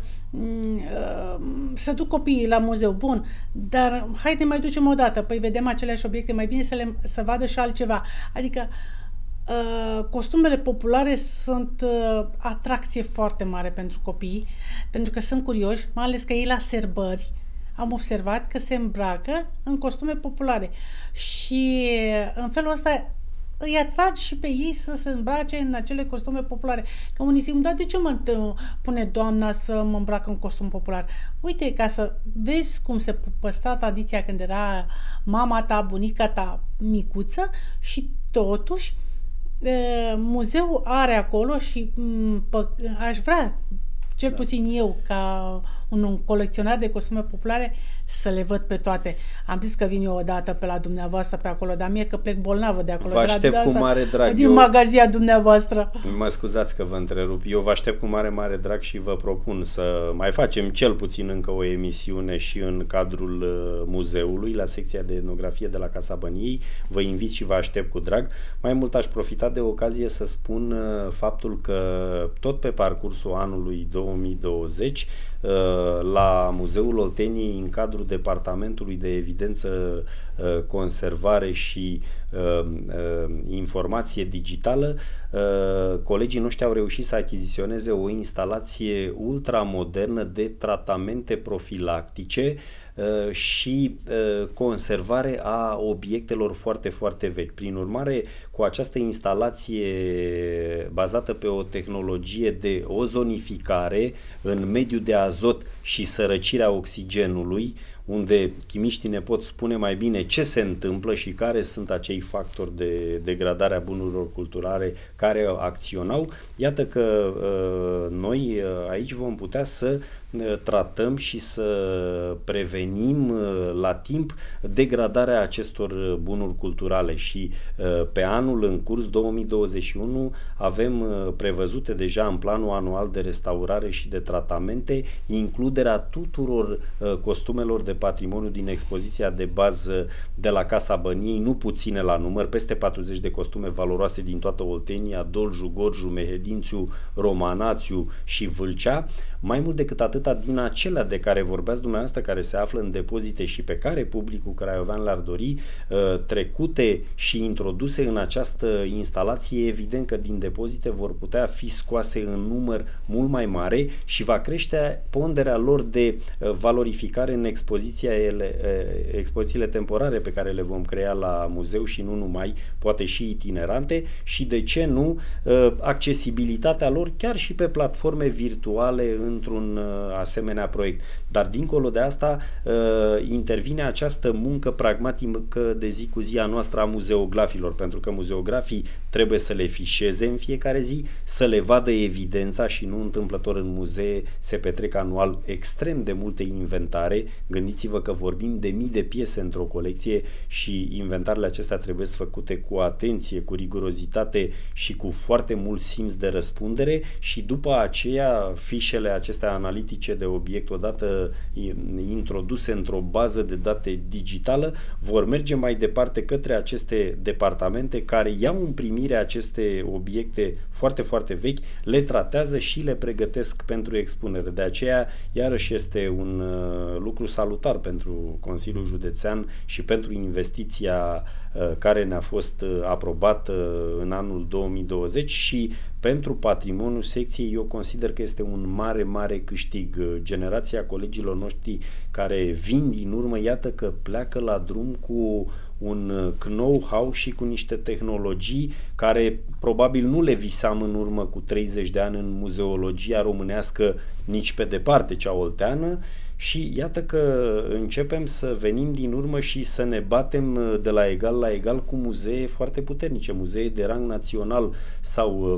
să duc copiii la muzeu, bun, dar haide mai ducem o dată, păi vedem aceleași obiecte, mai bine să vadă și altceva. Adică costumele populare sunt atracție foarte mare pentru copii, pentru că sunt curioși, mai ales că ei la sărbări am observat că se îmbracă în costume populare și în felul ăsta îi atragi și pe ei să se îmbrace în acele costume populare. Că unii zic, da, de ce mă pune doamna să mă îmbrac în costum popular? Uite, ca să vezi cum se păstra tradiția când era mama ta, bunica ta micuță și totuși muzeul are acolo și aș vrea, cel puțin eu, ca un colecționar de costume populare, să le văd pe toate. Am zis că vin eu odată pe la dumneavoastră pe acolo, dar mie că plec bolnavă de acolo. Vă aștept cu mare drag. Din magazia dumneavoastră. Mă scuzați că vă întrerup. Eu vă aștept cu mare, mare drag și vă propun să mai facem cel puțin încă o emisiune și în cadrul muzeului, la secția de etnografie de la Casa Băniei. Vă invit și vă aștept cu drag. Mai mult aș profita de ocazie să spun faptul că tot pe parcursul anului 2020 la Muzeul Olteniei, în cadrul Departamentului de Evidență, Conservare și Informație Digitală, colegii noștri au reușit să achiziționeze o instalație ultramodernă de tratamente profilactice și conservare a obiectelor foarte, foarte vechi. Prin urmare, cu această instalație bazată pe o tehnologie de ozonificare în mediul de azot și sărăcirea oxigenului, unde chimiștii ne pot spune mai bine ce se întâmplă și care sunt acei factori de degradare a bunurilor culturale care acționau. Iată că noi aici vom putea să tratăm și să prevenim la timp degradarea acestor bunuri culturale și pe anul în curs 2021 avem prevăzute deja în planul anual de restaurare și de tratamente includerea tuturor costumelor de patrimoniu din expoziția de bază de la Casa Băniei, nu puține la număr, peste 40 de costume valoroase din toată Oltenia, Dolju, Gorju, Mehedințiu, Romanațiu și Vâlcea. Mai mult decât atâta, din acelea de care vorbeați dumneavoastră, care se află în depozite și pe care publicul craiovean le-ar dori, trecute și introduse în această instalație, evident că din depozite vor putea fi scoase în număr mult mai mare și va crește ponderea lor de valorificare în expozițiile temporare pe care le vom crea la muzeu și nu numai, poate și itinerante și, de ce nu, accesibilitatea lor chiar și pe platforme virtuale într-un asemenea proiect. Dar dincolo de asta intervine această muncă pragmatică de zi cu zi a noastră a muzeografilor, pentru că muzeografii trebuie să le fișeze în fiecare zi, să le vadă evidența și nu întâmplător în muzee se petrec anual extrem de multe inventare. Gândiți-vă că vorbim de mii de piese într-o colecție și inventarele acestea trebuie făcute cu atenție, cu rigurozitate și cu foarte mult simț de răspundere și după aceea fișele acestea analitice de obiect, odată introduse într-o bază de date digitală, vor merge mai departe către aceste departamente care iau în primire aceste obiecte foarte, foarte vechi, le tratează și le pregătesc pentru expunere. De aceea, iarăși, este un lucru salutar pentru Consiliul Județean și pentru investiția care ne-a fost aprobată în anul 2020 și pentru patrimoniul secției eu consider că este un mare, mare câștig. Generația colegilor noștri care vin din urmă, iată că pleacă la drum cu un know-how și cu niște tehnologii care probabil nu le visam în urmă cu 30 de ani în muzeologia românească, nici pe departe cea olteană. Și iată că începem să venim din urmă și să ne batem de la egal la egal cu muzee foarte puternice, muzee de rang național sau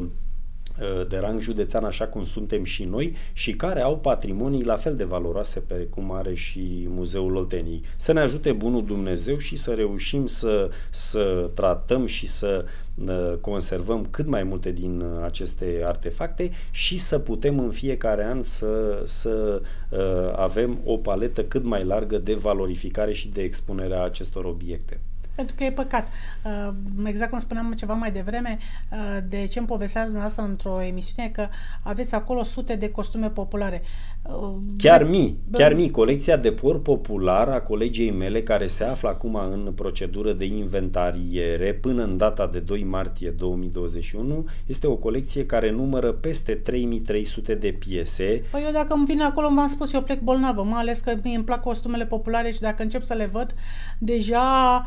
de rang județean, așa cum suntem și noi, și care au patrimonii la fel de valoroase precum are și Muzeul Olteniei. Să ne ajute bunul Dumnezeu și să reușim să tratăm și să conservăm cât mai multe din aceste artefacte și să putem în fiecare an să avem o paletă cât mai largă de valorificare și de expunere a acestor obiecte. Pentru că e păcat. Exact cum spuneam ceva mai devreme, de ce îmi povesteați dumneavoastră într-o emisiune, că aveți acolo sute de costume populare. Chiar mii. Colecția de por popular a colegei mele, care se află acum în procedură de inventariere până în data de 2 martie 2021, este o colecție care numără peste 3300 de piese. Păi eu dacă îmi vine acolo, v-am spus, eu plec bolnavă, mai ales că mie îmi plac costumele populare și dacă încep să le văd, deja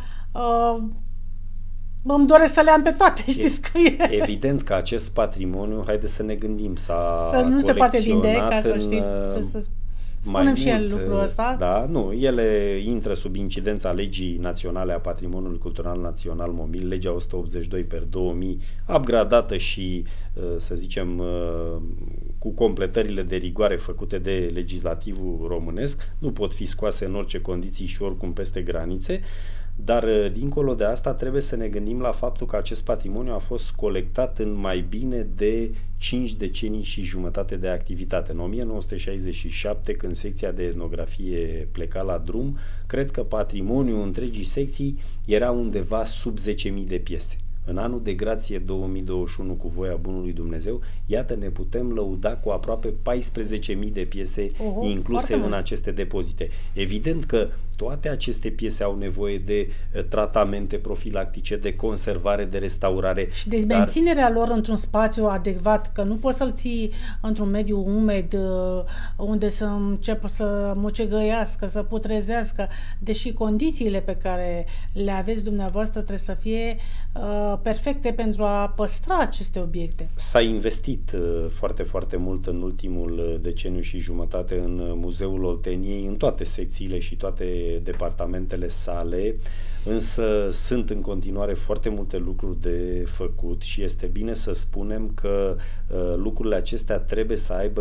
îmi doresc să le am pe toate, știți cum e. Evident că acest patrimoniu, haideți să ne gândim, să nu se poate vinde, ca să știm, să spunem și el lucrul ăsta. Da, nu, ele intră sub incidența Legii Naționale a Patrimoniului Cultural Național Mobil, legea 182/2000, upgradată și, să zicem, cu completările de rigoare făcute de legislativul românesc, nu pot fi scoase în orice condiții și oricum peste granițe. Dar, dincolo de asta, trebuie să ne gândim la faptul că acest patrimoniu a fost colectat în mai bine de 5 decenii și jumătate de activitate. În 1967, când secția de etnografie pleca la drum, cred că patrimoniul întregii secții era undeva sub 10.000 de piese. În anul de grație 2021, cu voia bunului Dumnezeu, iată, ne putem lăuda cu aproape 14.000 de piese incluse în aceste depozite. Evident că toate aceste piese au nevoie de tratamente profilactice, de conservare, de restaurare. Și de menținerea lor într-un spațiu adecvat, că nu poți să-l ții într-un mediu umed, unde să înceapă să mucegăiască, să putrezească, deși condițiile pe care le aveți dumneavoastră trebuie să fie perfecte pentru a păstra aceste obiecte. S-a investit foarte, foarte mult în ultimul deceniu și jumătate în Muzeul Olteniei, în toate secțiile și toate departamentele sale, însă sunt în continuare foarte multe lucruri de făcut și este bine să spunem că lucrurile acestea trebuie să aibă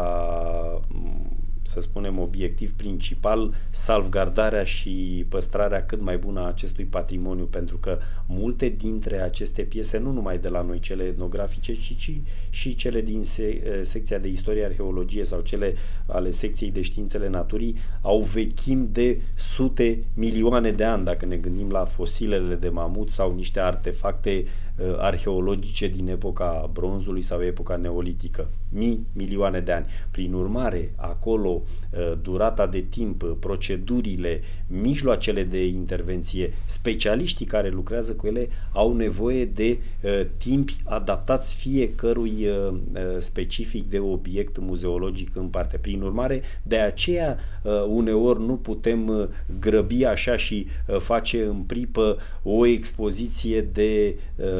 ca, să spunem, obiectiv principal salvgardarea și păstrarea cât mai bună a acestui patrimoniu, pentru că multe dintre aceste piese, nu numai de la noi cele etnografice, ci și cele din secția de istorie, arheologie sau cele ale secției de științele naturii, au vechimi de sute, milioane de ani, dacă ne gândim la fosilele de mamut sau niște artefacte arheologice din epoca bronzului sau epoca neolitică. Milioane de ani. Prin urmare, acolo durata de timp, procedurile, mijloacele de intervenție, specialiștii care lucrează cu ele au nevoie de timpi adaptați fiecărui specific de obiect muzeologic în parte. Prin urmare, de aceea uneori nu putem grăbi așa și face în pripă o expoziție de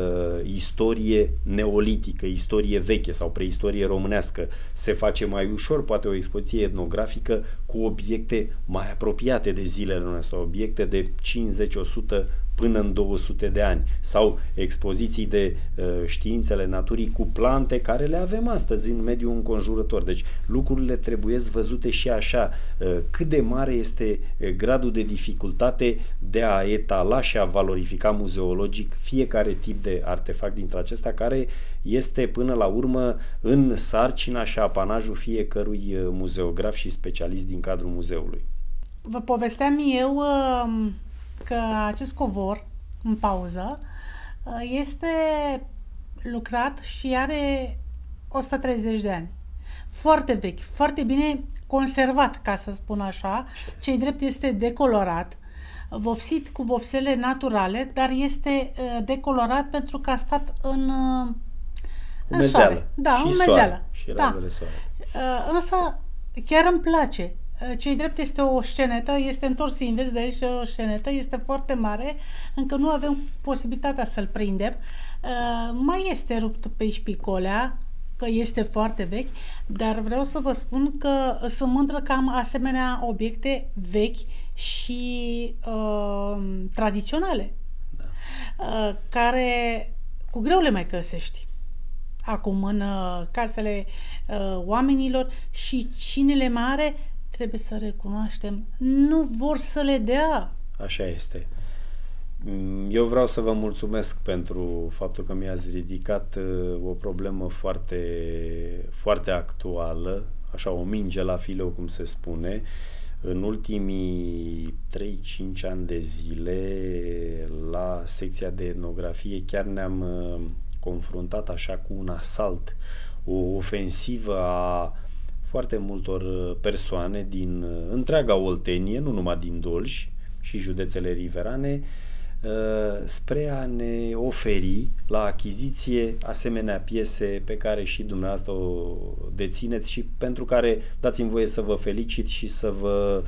istorie neolitică, istorie veche sau preistorie românească. Se face mai ușor, poate, o expoziție etnografică cu obiecte mai apropiate de zilele noastre, obiecte de 50, 100 până în 200 de ani, sau expoziții de științele naturii cu plante care le avem astăzi în mediul înconjurător. Deci lucrurile trebuiesc văzute și așa. Cât de mare este gradul de dificultate de a etala și a valorifica muzeologic fiecare tip de artefact dintre acestea, care este până la urmă în sarcina și apanajul fiecărui muzeograf și specialist din cadrul muzeului. Vă povesteam eu că acest covor, în pauză, este lucrat și are 130 de ani. Foarte vechi, foarte bine conservat, ca să spun așa. Ce-i drept, este decolorat, vopsit cu vopsele naturale, dar este decolorat pentru că a stat în soare. Da, și în soare. mezeală. Și razele soare. Însă chiar îmi place. Ce-i drept, este o scenetă, este întors invers de aici, o scenetă, este foarte mare, încă nu avem posibilitatea să-l prindem. Mai este rupt pe aici picolea, că este foarte vechi, dar vreau să vă spun că sunt mândră că am asemenea obiecte vechi și tradiționale, care cu greu le mai găsești acum în casele oamenilor, și cine le mai are, trebuie să recunoaștem, nu vor să le dea. Așa este. Eu vreau să vă mulțumesc pentru faptul că mi-ați ridicat o problemă foarte, foarte actuală, așa, o minge la fileu, cum se spune. În ultimii 3-5 ani de zile, la secția de etnografie, chiar ne-am confruntat așa cu un asalt, o ofensivă a foarte multor persoane din întreaga Oltenie, nu numai din Dolj și județele riverane, spre a ne oferi la achiziție asemenea piese pe care și dumneavoastră o dețineți și pentru care dați-mi voie să vă felicit și să vă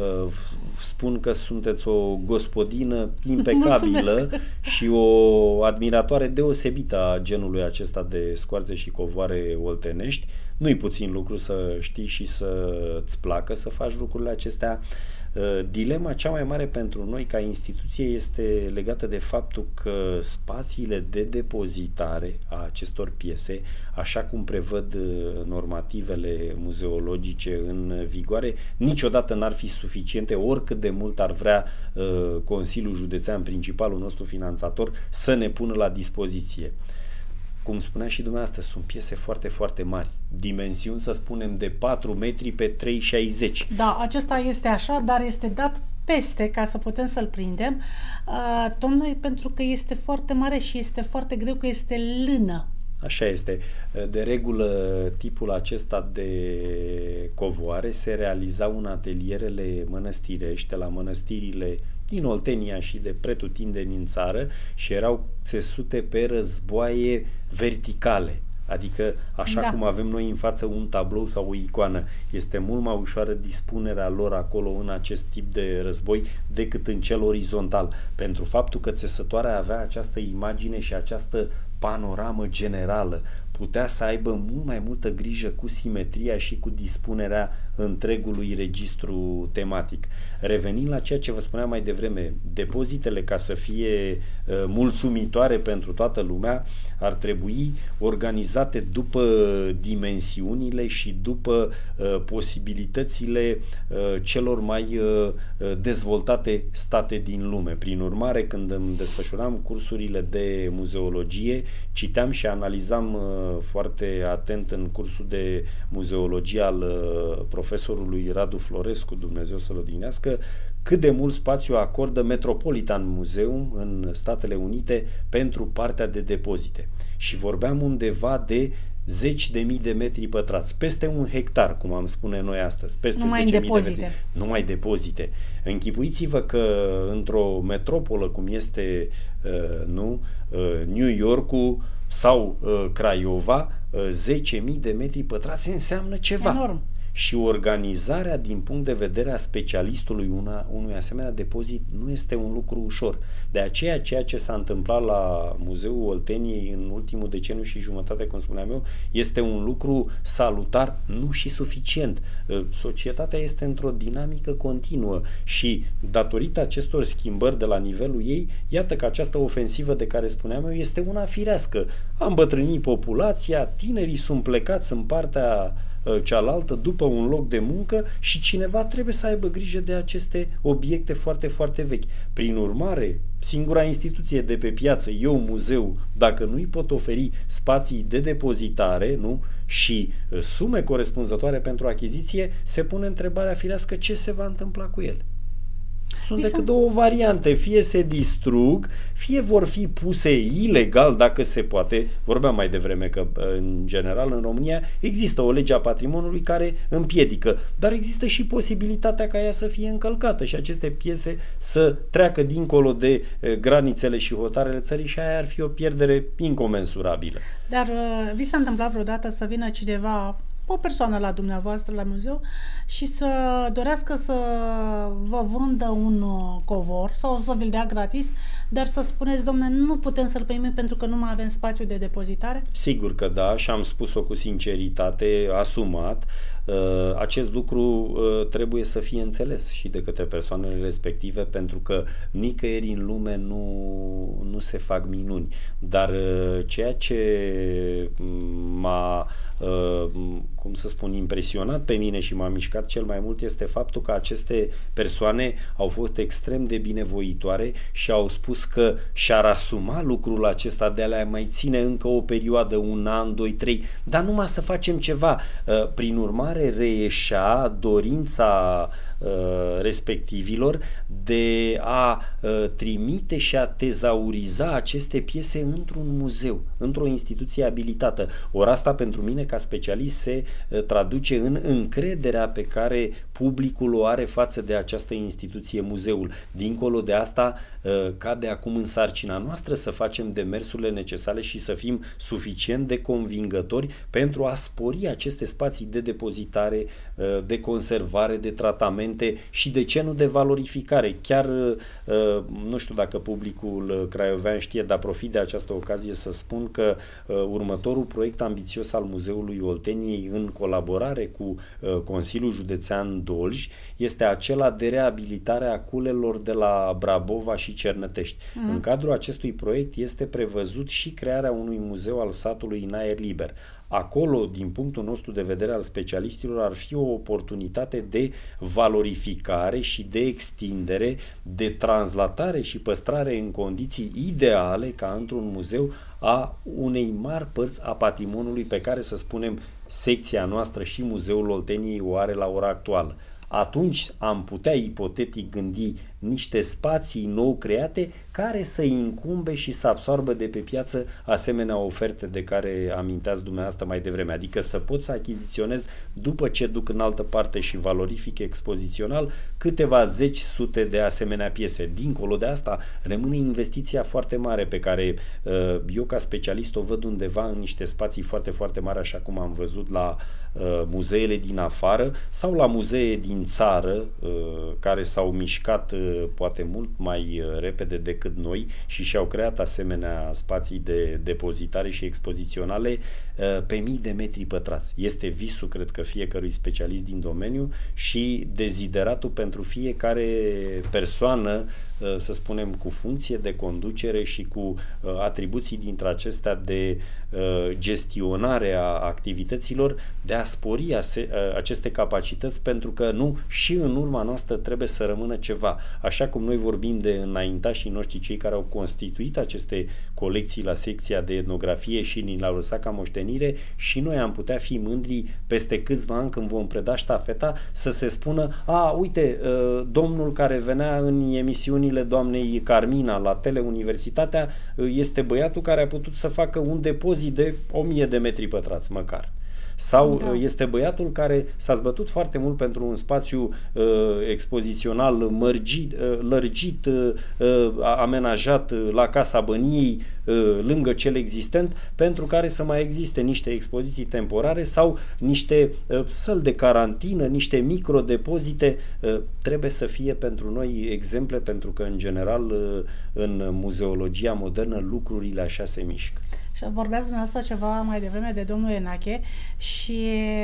spun că sunteți o gospodină impecabilă și o admiratoare deosebită a genului acesta de scoarțe și covoare oltenești. Nu-i puțin lucru să știi și să-ți placă să faci lucrurile acestea. Dilema cea mai mare pentru noi ca instituție este legată de faptul că spațiile de depozitare a acestor piese, așa cum prevăd normativele muzeologice în vigoare, niciodată n-ar fi suficiente, oricât de mult ar vrea Consiliul Județean, principalul nostru finanțator, să ne pună la dispoziție. Cum spunea și dumneavoastră, sunt piese foarte, foarte mari. Dimensiuni, să spunem, de 4 metri pe 3,60. Da, acesta este așa, dar este dat peste ca să putem să-l prindem, tocmai pentru că este foarte mare și este foarte greu, că este lână. Așa este. De regulă, tipul acesta de covoare se realizau în atelierele mănăstirești, la mănăstirile din Oltenia și de pretutindeni în țară, și erau țesute pe războaie verticale. Adică așa cum avem noi în față un tablou sau o icoană, este mult mai ușoară dispunerea lor acolo în acest tip de război decât în cel orizontal, pentru faptul că țesătoarea avea această imagine și această panoramă generală, putea să aibă mult mai multă grijă cu simetria și cu dispunerea întregului registru tematic. Revenind la ceea ce vă spuneam mai devreme, depozitele, ca să fie mulțumitoare pentru toată lumea, ar trebui organizate după dimensiunile și după posibilitățile celor mai dezvoltate state din lume. Prin urmare, când îmi desfășuram cursurile de muzeologie, citeam și analizam foarte atent în cursul de muzeologie al profesorului Radu Florescu, Dumnezeu să-l odihnească, cât de mult spațiu acordă Metropolitan Museum în Statele Unite pentru partea de depozite. Și vorbeam undeva de 10.000 de metri pătrați, peste 1 hectar, cum am spune noi astăzi, peste 10.000 de metri. Numai depozite. Închipuiți-vă că într-o metropolă cum este New York-ul sau Craiova, 10.000 de metri pătrați înseamnă ceva. Enorm. Și organizarea din punct de vedere a specialistului unui asemenea depozit nu este un lucru ușor. De aceea, ceea ce s-a întâmplat la Muzeul Olteniei în ultimul deceniu și jumătate, cum spuneam eu, este un lucru salutar, nu și suficient. Societatea este într-o dinamică continuă și datorită acestor schimbări de la nivelul ei, iată că această ofensivă de care spuneam eu este una firească. A îmbătrânit populația, tinerii sunt plecați în partea cealaltă după un loc de muncă și cineva trebuie să aibă grijă de aceste obiecte foarte, foarte vechi. Prin urmare, singura instituție de pe piață, eu, muzeu, dacă nu îi pot oferi spații de depozitare, nu, și sume corespunzătoare pentru achiziție, se pune întrebarea firească ce se va întâmpla cu ele. Sunt decât două variante, fie se distrug, fie vor fi puse ilegal, dacă se poate. Vorbeam mai devreme că în general în România există o lege a patrimoniului care împiedică, dar există și posibilitatea ca ea să fie încălcată și aceste piese să treacă dincolo de granițele și hotarele țării și aia ar fi o pierdere incomensurabilă. Dar vi s-a întâmplat vreodată să vină cineva, o persoană la dumneavoastră, la muzeu, și să dorească să vă vândă un covor sau să vi-l dea gratis, dar să spuneți, dom'le, nu putem să-l primim pentru că nu mai avem spațiu de depozitare? Sigur că da, și am spus-o cu sinceritate, asumat. Acest lucru trebuie să fie înțeles și de către persoanele respective, pentru că nicăieri în lume nu se fac minuni. Dar ceea ce m-a cum să spun, impresionat pe mine și m-a mișcat cel mai mult este faptul că aceste persoane au fost extrem de binevoitoare și au spus că și-ar asuma lucrul acesta de a le mai ține încă o perioadă, 1 an, 2, 3, dar numai să facem ceva. Prin urmare, reieșea dorința respectivilor de a trimite și a tezauriza aceste piese într-un muzeu, într-o instituție abilitată. Ori asta pentru mine ca specialist se traduce în încrederea pe care publicul o are față de această instituție, muzeul. Dincolo de asta, cade acum în sarcina noastră să facem demersurile necesare și să fim suficient de convingători pentru a spori aceste spații de depozitare, de conservare, de tratamente și de ce nu de valorificare. Chiar nu știu dacă publicul craiovean știe, dar profit de această ocazie să spun că următorul proiect ambițios al Muzeului Olteniei în colaborare cu Consiliul Județean Dolj este acela de reabilitare a culelor de la Brabova și Cernătești. În cadrul acestui proiect este prevăzut și crearea unui muzeu al satului în aer liber. Acolo, din punctul nostru de vedere al specialiștilor, ar fi o oportunitate de valorificare și de extindere, de translatare și păstrare în condiții ideale, ca într-un muzeu, a unei mari părți a patrimoniului pe care, să spunem, secția noastră și Muzeul Olteniei o are la ora actuală. Atunci am putea ipotetic gândi niște spații nou create care să incumbe și să absoarbă de pe piață asemenea oferte de care aminteați dumneavoastră mai devreme. Adică să pot să achiziționez după ce duc în altă parte și valorific expozițional câteva zeci, sute de asemenea piese. Dincolo de asta rămâne investiția foarte mare pe care eu ca specialist o văd undeva în niște spații foarte, foarte mari, așa cum am văzut la muzeele din afară sau la muzee din țară care s-au mișcat poate mult mai repede decât noi și și-au creat asemenea spații de depozitare și expoziționale pe mii de metri pătrați. Este visul, cred că, fiecărui specialist din domeniu și dezideratul pentru fiecare persoană, să spunem, cu funcție de conducere și cu atribuții dintre acestea de gestionare a activităților, de a spori aceste capacități, pentru că nu, și în urma noastră trebuie să rămână ceva. Așa cum noi vorbim de înaintașii noștri, cei care au constituit aceste colecții la secția de etnografie și ni le-au lăsat ca moștenire, și noi am putea fi mândri peste câțiva ani când vom preda ștafeta să se spună: uite, domnul care venea în emisiunile doamnei Carmina la Teleuniversitatea este băiatul care a putut să facă un depozit de 1000 de metri pătrați măcar. Sau este băiatul care s-a zbătut foarte mult pentru un spațiu expozițional lărgit, amenajat la Casa Băniei, lângă cel existent, pentru care să mai existe niște expoziții temporare sau niște săli de carantină, niște microdepozite. Trebuie să fie pentru noi exemple, pentru că, în general, în muzeologia modernă lucrurile așa se mișcă. Și vorbeați dumneavoastră ceva mai devreme de domnul Enache și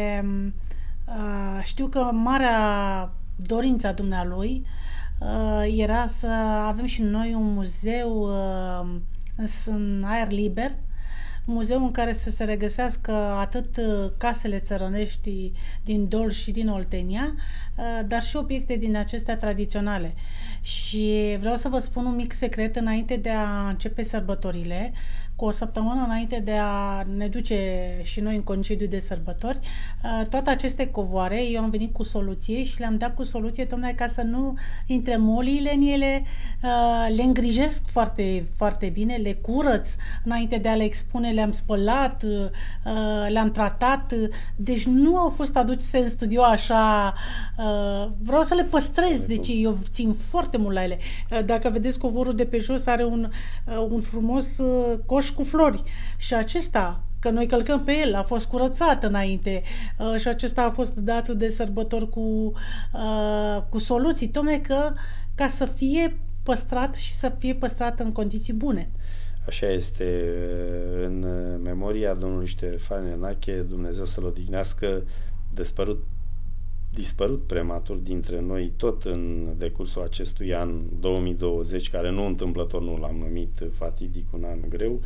știu că marea dorința dumnealui era să avem și noi un muzeu în aer liber, muzeu în care să se regăsească atât casele țărănești din Dolj și din Oltenia, dar și obiecte din acestea tradiționale. Și vreau să vă spun un mic secret înainte de a începe sărbătorile. Cu o săptămână înainte de a ne duce și noi în concediu de sărbători, toate aceste covoare, eu am venit cu soluție și le-am dat cu soluție tocmai ca să nu intre moliile în ele, le îngrijesc foarte, foarte bine, le curăț înainte de a le expune, le-am spălat, le-am tratat, deci nu au fost aduse în studio așa, vreau să le păstrez, deci eu țin foarte mult la ele. Dacă vedeți covorul de pe jos, are un frumos coș cu flori și acesta, că noi călcăm pe el, a fost curățat înainte și acesta a fost dat de sărbători cu soluții, tocmai ca să fie păstrat și să fie păstrat în condiții bune. Așa este. În memoria domnului Ștefan Enache, Dumnezeu să-l odihnească, dispărut prematur dintre noi tot în decursul acestui an 2020, care nu întâmplător nu l-am numit fatidic un an greu,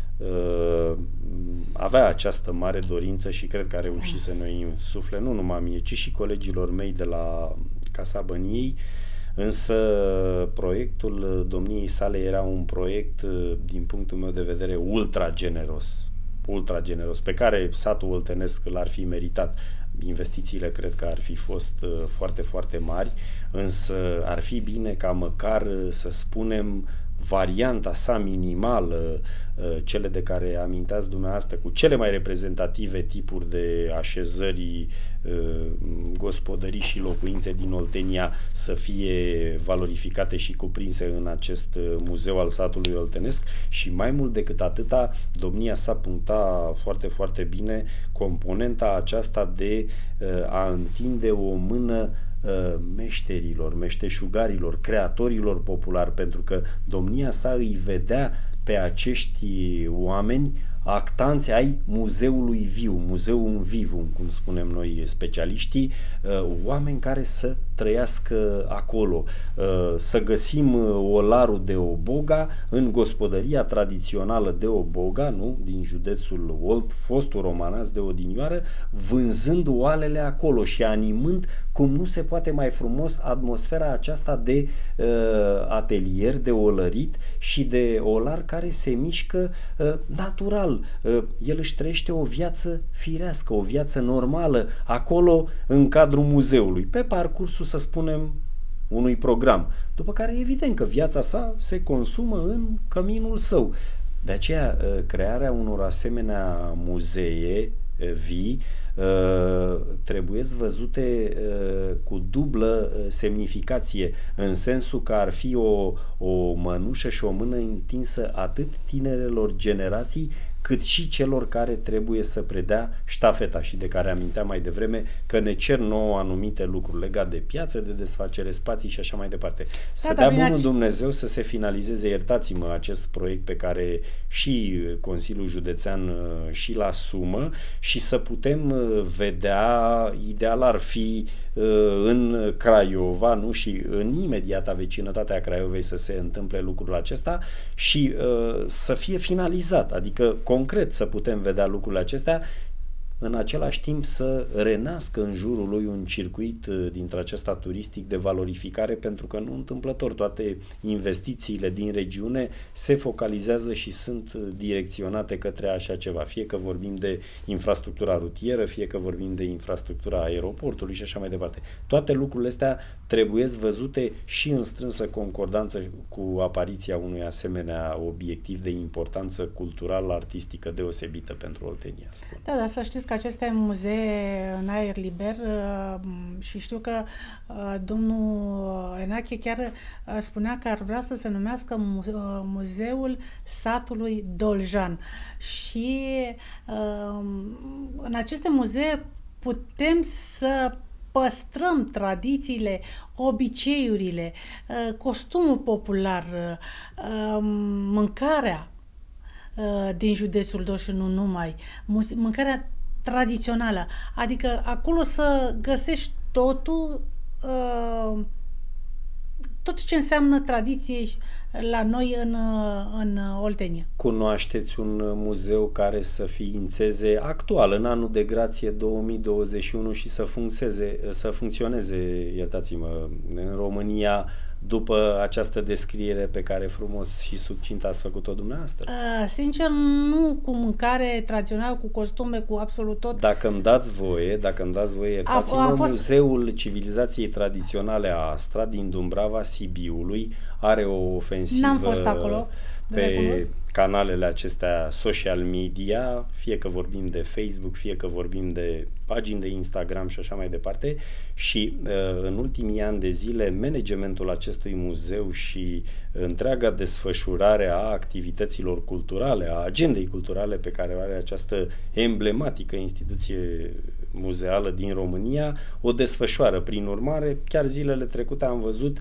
avea această mare dorință și cred că a reușit să ne insufle, nu numai mie, ci și colegilor mei de la Casa Băniei. Însă proiectul domniei sale era un proiect, din punctul meu de vedere, ultra generos, pe care satul oltenesc l-ar fi meritat. Investițiile cred că ar fi fost foarte, foarte mari, însă ar fi bine ca măcar să spunem varianta sa minimală, cele de care aminteați dumneavoastră, cu cele mai reprezentative tipuri de așezări, gospodării și locuințe din Oltenia, să fie valorificate și cuprinse în acest muzeu al satului oltenesc. Și mai mult decât atâta, domnia sa puncta foarte, foarte bine componenta aceasta de a întinde o mână meșterilor, meșteșugarilor, creatorilor populari, pentru că domnia sa îi vedea pe acești oameni actanți ai muzeului viu, muzeum vivum, cum spunem noi specialiștii, oameni care să trăiască acolo. Să găsim olarul de Oboga în gospodăria tradițională de Oboga, nu? Din județul Olt, fostul romanaz de odinioară, vânzând oalele acolo și animând cum nu se poate mai frumos atmosfera aceasta de atelier, de olărit și de olar care se mișcă natural. El își trăiește o viață firească, o viață normală acolo în cadrul muzeului, pe parcursul, să spunem, unui program, după care evident că viața sa se consumă în căminul său. De aceea, crearea unor asemenea muzee vii trebuie văzute cu dublă semnificație, în sensul că ar fi o mănușă și o mână întinsă atât tinerelor generații, cât și celor care trebuie să predea ștafeta și de care aminteam mai devreme că ne cer nouă anumite lucruri legate de piață, de desfacere, spații și așa mai departe. Să dea bunul Dumnezeu să se finalizeze, iertați-mă, acest proiect pe care și Consiliul Județean și-l asumă și să putem vedea, ideal ar fi în Craiova, nu, și în imediata vecinătatea Craiovei să se întâmple lucrul acesta și să fie finalizat, adică concret să putem vedea lucrurile acestea, în același timp să renască în jurul lui un circuit dintre acesta turistic de valorificare, pentru că nu întâmplător toate investițiile din regiune se focalizează și sunt direcționate către așa ceva, fie că vorbim de infrastructura rutieră, fie că vorbim de infrastructura aeroportului și așa mai departe. Toate lucrurile astea trebuie văzute și în strânsă concordanță cu apariția unui asemenea obiectiv de importanță culturală, artistică deosebită pentru Oltenia. Spun. Da, dar să știți că aceste muzee în aer liber și știu că domnul Enache chiar spunea că ar vrea să se numească Muzeul Satului Doljan și în aceste muzee putem să păstrăm tradițiile, obiceiurile, costumul popular, mâncarea din județul Dolj și nu numai, mâncarea tradițională, adică acolo să găsești totul, tot ce înseamnă tradiție la noi în Oltenia. Cunoașteți un muzeu care să ființeze actual, în anul de grație 2021 și să funcționeze, iertați-mă, în România, după această descriere pe care frumos și succint ați făcut-o dumneavoastră? Sincer, nu cu mâncare tradițională, cu costume, cu absolut tot. Dacă îmi dați voie, iertați-mă, Muzeul Civilizației Tradiționale a Astra din Dumbrava Sibiului are o ofensivă. N-am fost acolo, pe canalele acestea social media, fie că vorbim de Facebook, fie că vorbim de pagini de Instagram și așa mai departe, și în ultimii ani de zile managementul acestui muzeu și întreaga desfășurare a activităților culturale, a agendei culturale pe care o are această emblematică instituție muzeală din România, o desfășoară. Prin urmare, chiar zilele trecute am văzut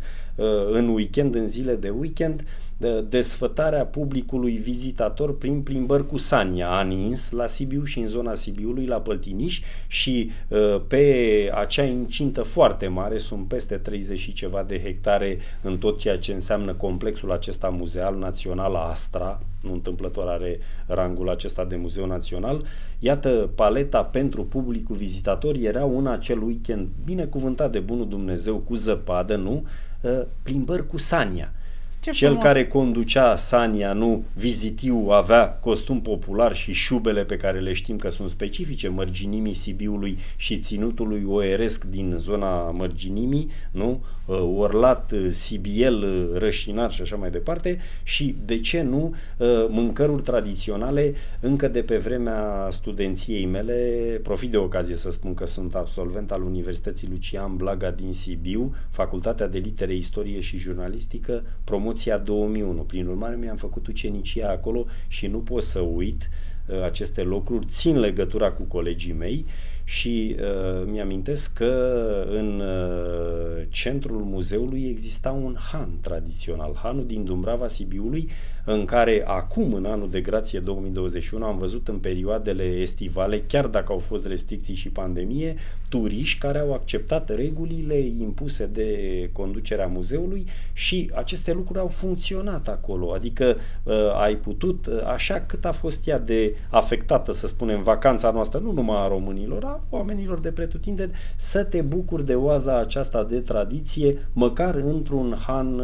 în zile de weekend, desfătarea publicului vizitator prin plimbări cu sania, a nins la Sibiu și în zona Sibiului, la Păltiniș, și pe acea incintă foarte mare, sunt peste 30 și ceva de hectare în tot ceea ce înseamnă complexul acesta muzeal național Astra, nu întâmplător are rangul acesta de muzeu național. Iată, paleta pentru publicul vizitator era în acel weekend binecuvântat de bunul Dumnezeu cu zăpadă, nu? Plimbări cu sania. Cel care conducea sania, nu vizitiu, avea costum popular și șubele pe care le știm că sunt specifice mărginimii Sibiului și ținutului oeresc din zona mărginimii, nu? Orlat, sibiel, rășinat și așa mai departe, și de ce nu mâncăruri tradiționale încă de pe vremea studenției mele. Profit de ocazie să spun că sunt absolvent al Universității Lucian Blaga din Sibiu, Facultatea de Litere, Istorie și Jurnalistică, promoția 2001. Prin urmare, mi-am făcut ucenicia acolo și nu pot să uit aceste lucruri, țin legătura cu colegii mei și mi-amintesc că în centrul muzeului exista un han tradițional, hanul din Dumbrava Sibiului, în care acum, în anul de grație 2021, am văzut în perioadele estivale, chiar dacă au fost restricții și pandemie, turiști care au acceptat regulile impuse de conducerea muzeului și aceste lucruri au funcționat acolo, adică ai putut, așa cât a fost ea de afectată, să spunem, vacanța noastră, nu numai a românilor, a oamenilor de pretutindeni, să te bucuri de oaza aceasta de tradiție, măcar într-un han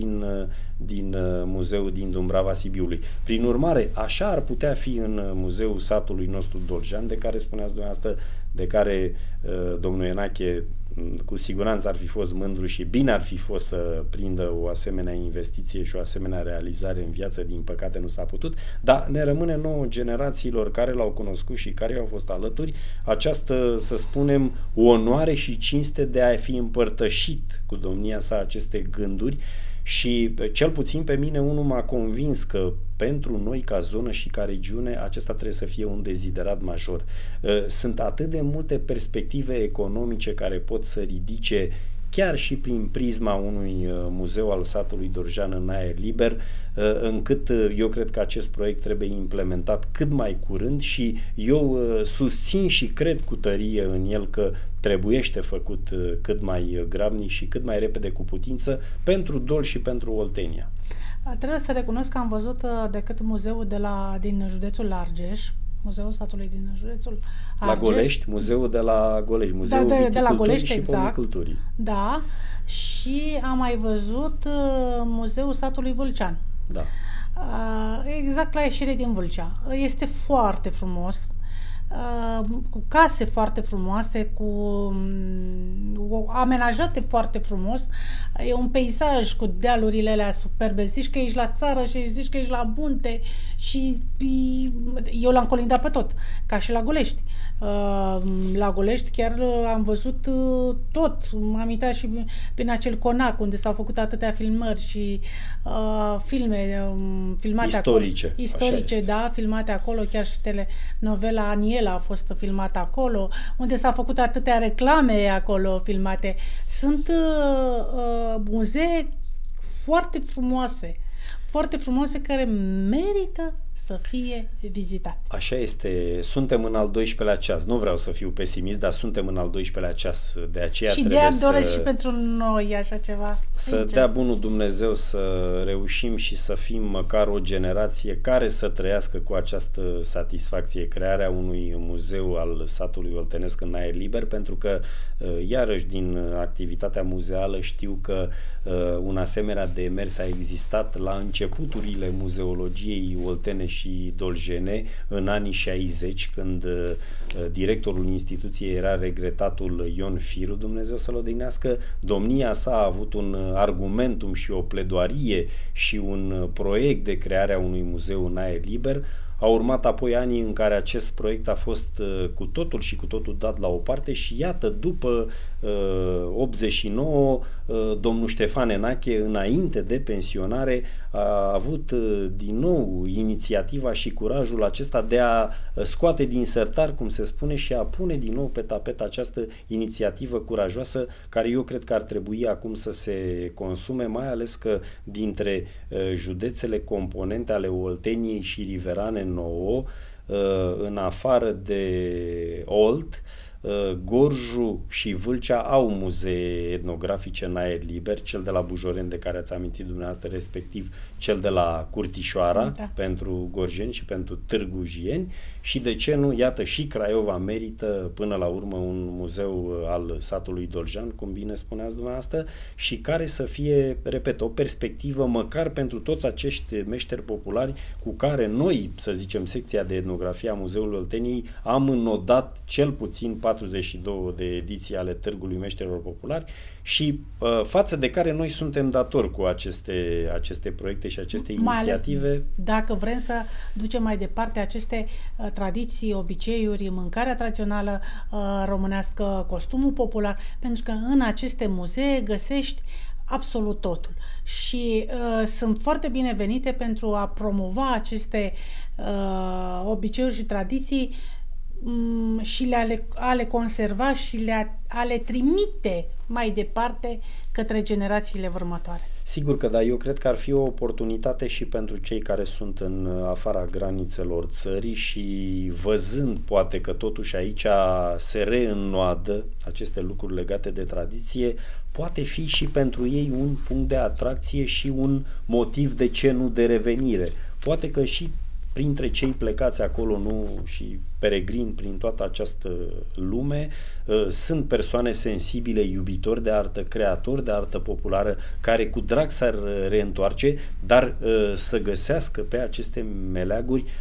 din muzeul din Dumbrava Sibiului. Prin urmare, așa ar putea fi în muzeul satului nostru Doljan, de care spuneați dumneavoastră, de care domnul Enache cu siguranță ar fi fost mândru și bine ar fi fost să prindă o asemenea investiție și o asemenea realizare în viață, din păcate nu s-a putut, dar ne rămâne nouă generațiilor care l-au cunoscut și care au fost alături această, să spunem, onoare și cinste de a fi împărtășit cu domnia sa aceste gânduri. Și cel puțin pe mine unul m-a convins că pentru noi ca zonă și ca regiune acesta trebuie să fie un deziderat major. Sunt atât de multe perspective economice care pot să ridice chiar și prin prisma unui muzeu al satului Dorjan în aer liber, încât eu cred că acest proiect trebuie implementat cât mai curând și eu susțin și cred cu tărie în el că trebuiește făcut cât mai grabnic și cât mai repede cu putință pentru Dol și pentru Oltenia. Trebuie să recunosc că am văzut decât muzeul din județul Argeș, Muzeul satului din județul Argeș. La Golești, muzeul de la Golești, Muzeul de la Golești, și exact. Pomiculturii. Da, și am mai văzut Muzeul satului Vâlcean. Da. Exact la ieșire din Vâlcea. Este foarte frumos, cu case foarte frumoase, amenajate foarte frumos. E un peisaj cu dealurile alea superbe. Zici că ești la țară și zici că ești la munte și eu l-am colindat pe tot, ca și la Golești. La Golești chiar am văzut tot. M-am intrat și prin acel conac unde s-au făcut atâtea filmări și filme filmate istorice. Acolo. Istorice, da, filmate acolo, chiar și telenovela Aniela a fost filmată acolo, unde s-au făcut atâtea reclame acolo filmate. Sunt muzee foarte frumoase care merită să fie vizitate. Așa este. Suntem în al 12-lea ceas. Nu vreau să fiu pesimist, dar suntem în al 12-lea ceas. De aceea și trebuie de-aia doresc și pentru noi așa ceva. Să dea bunul Dumnezeu să reușim și să fim măcar o generație care să trăiască cu această satisfacție, crearea unui muzeu al satului oltenesc în aer liber, pentru că iarăși din activitatea muzeală știu că un asemenea demers a existat la începuturile muzeologiei oltene și dolgene în anii 60, când directorul instituției era regretatul Ion Firu, Dumnezeu să-l odihnească. Domnia sa a avut un argumentum și o pledoarie și un proiect de creare a unui muzeu în aer liber. Au urmat apoi anii în care acest proiect a fost cu totul și cu totul dat la o parte și iată, după 89, domnul Ștefan Enache, înainte de pensionare, a avut din nou inițiativa și curajul acesta de a scoate din sertar, cum se spune, și a pune din nou pe tapet această inițiativă curajoasă, care eu cred că ar trebui acum să se consume, mai ales că dintre județele componente ale Olteniei și riverane nouă, în afară de Olt, Gorju și Vâlcea au muzee etnografice în aer liber, cel de la Bujoren, de care ați amintit dumneavoastră, respectiv cel de la Curtișoara, da, pentru gorjeni și pentru târgujieni, și de ce nu, iată, și Craiova merită până la urmă un muzeu al satului Doljan, cum bine spuneați dumneavoastră, și care să fie, repet, o perspectivă măcar pentru toți acești meșteri populari cu care noi, să zicem, secția de etnografie a Muzeului Olteniei, am înnodat cel puțin 42 de ediții ale Târgului Meșterilor Populari și față de care noi suntem datori cu aceste proiecte și aceste inițiative. Mai ales dacă vrem să ducem mai departe aceste tradiții, obiceiuri, mâncarea tradițională românească, costumul popular, pentru că în aceste muzee găsești absolut totul și sunt foarte binevenite pentru a promova aceste obiceiuri și tradiții și a le conserva și a le trimite mai departe către generațiile următoare. Sigur că da, eu cred că ar fi o oportunitate și pentru cei care sunt în afara granițelor țării și văzând poate că totuși aici se reînnoadă aceste lucruri legate de tradiție, poate fi și pentru ei un punct de atracție și un motiv, de ce nu, de revenire. Poate că și printre cei plecați acolo, nu, și peregrini prin toată această lume, sunt persoane sensibile, iubitori de artă, creatori de artă populară, care cu drag s-ar reîntoarce, dar să găsească pe aceste meleaguri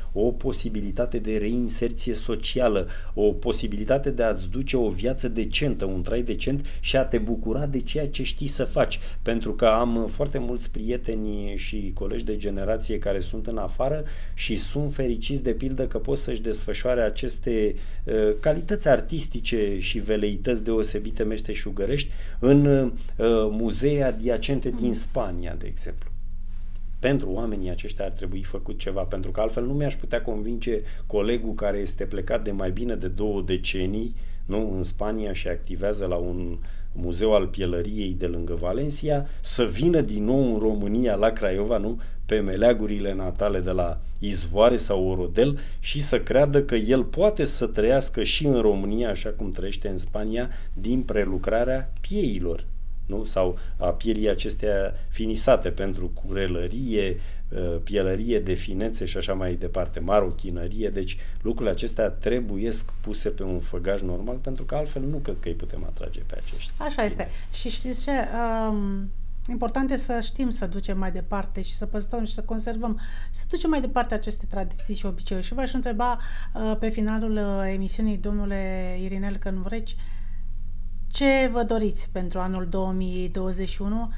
o posibilitate de reinserție socială, o posibilitate de a-ți duce o viață decentă, un trai decent și a te bucura de ceea ce știi să faci. Pentru că am foarte mulți prieteni și colegi de generație care sunt în afară și sunt fericiți de pildă că pot să-și desfășoare aceste calități artistice și veleități deosebite meșteșugărești în muzee adiacente din Spania, de exemplu. Pentru oamenii aceștia ar trebui făcut ceva, pentru că altfel nu mi-aș putea convinge colegul care este plecat de mai bine de 2 decenii, nu, în Spania și activează la un muzeu al pielăriei de lângă Valencia, să vină din nou în România, la Craiova, nu, pe meleagurile natale de la Izvoare sau Orodel și să creadă că el poate să trăiască și în România, așa cum trăiește în Spania, din prelucrarea pieilor, nu? Sau a pielii acestea finisate pentru curelărie, pielărie de finețe și așa mai departe, marochinărie. Deci lucrurile acestea trebuie puse pe un făgaș normal, pentru că altfel nu cred că îi putem atrage pe aceștia. Așa este. Și știți ce? Important este să știm să ducem mai departe și să păstrăm și să conservăm, să ducem mai departe aceste tradiții și obiceiuri. Și v-aș întreba pe finalul emisiunii, domnule Irinel Cănureci, ce vă doriți pentru anul 2021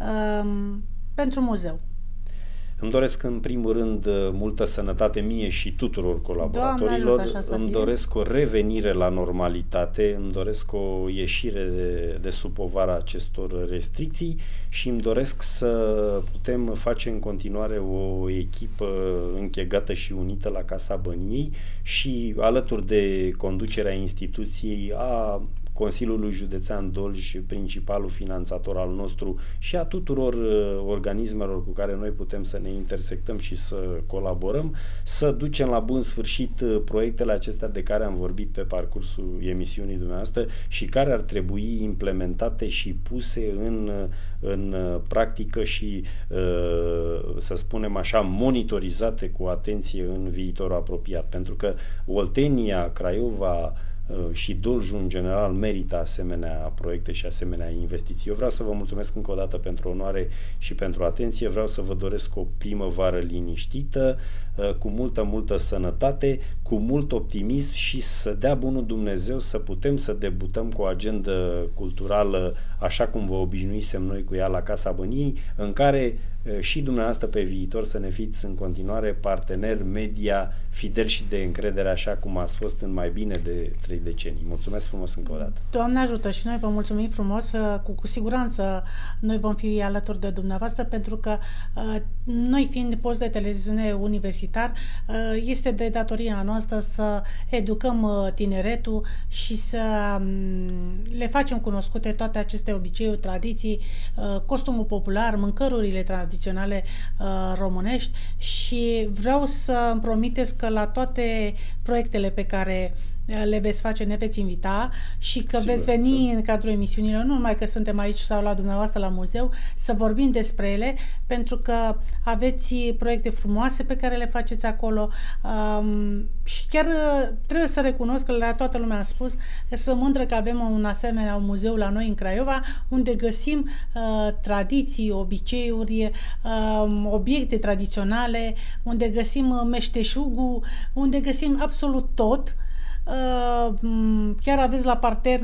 pentru muzeu? Îmi doresc în primul rând multă sănătate mie și tuturor colaboratorilor. Îmi doresc o revenire la normalitate, îmi doresc o ieșire de sub povara acestor restricții și îmi doresc să putem face în continuare o echipă închegată și unită la Casa Băniei și alături de conducerea instituției a Consiliului Județean Dolj, principalul finanțator al nostru, și a tuturor organismelor cu care noi putem să ne intersectăm și să colaborăm, să ducem la bun sfârșit proiectele acestea de care am vorbit pe parcursul emisiunii dumneavoastră și care ar trebui implementate și puse în practică și, să spunem așa, monitorizate cu atenție în viitorul apropiat. Pentru că Oltenia, Craiova și Doljul în general merită asemenea proiecte și asemenea investiții. Eu vreau să vă mulțumesc încă o dată pentru onoare și pentru atenție. Vreau să vă doresc o primăvară liniștită, cu multă sănătate, cu mult optimism și să dea bunul Dumnezeu să putem să debutăm cu o agendă culturală așa cum vă obișnuisem noi cu ea la Casa Băniei, în care și dumneavoastră pe viitor să ne fiți în continuare parteneri media fidel și de încredere, așa cum ați fost în mai bine de 3 decenii. Mulțumesc frumos încă o dată. Doamne ajută și noi vă mulțumim frumos, cu siguranță noi vom fi alături de dumneavoastră, pentru că noi, fiind post de televiziune universitar, este de datoria noastră să educăm tineretul și să le facem cunoscute toate aceste obiceiuri, tradiții, costumul popular, mâncărurile tradiționale românești, și vreau să îmi promiteți că la toate proiectele pe care le veți face, ne veți invita și că veți veni în cadrul emisiunilor, nu numai că suntem aici sau la dumneavoastră la muzeu, să vorbim despre ele, pentru că aveți proiecte frumoase pe care le faceți acolo și chiar trebuie să recunosc că la toată lumea am spus că sunt mândră că avem un asemenea muzeu la noi în Craiova, unde găsim tradiții, obiceiuri, obiecte tradiționale, unde găsim meșteșugul, unde găsim absolut tot. Chiar aveți la parter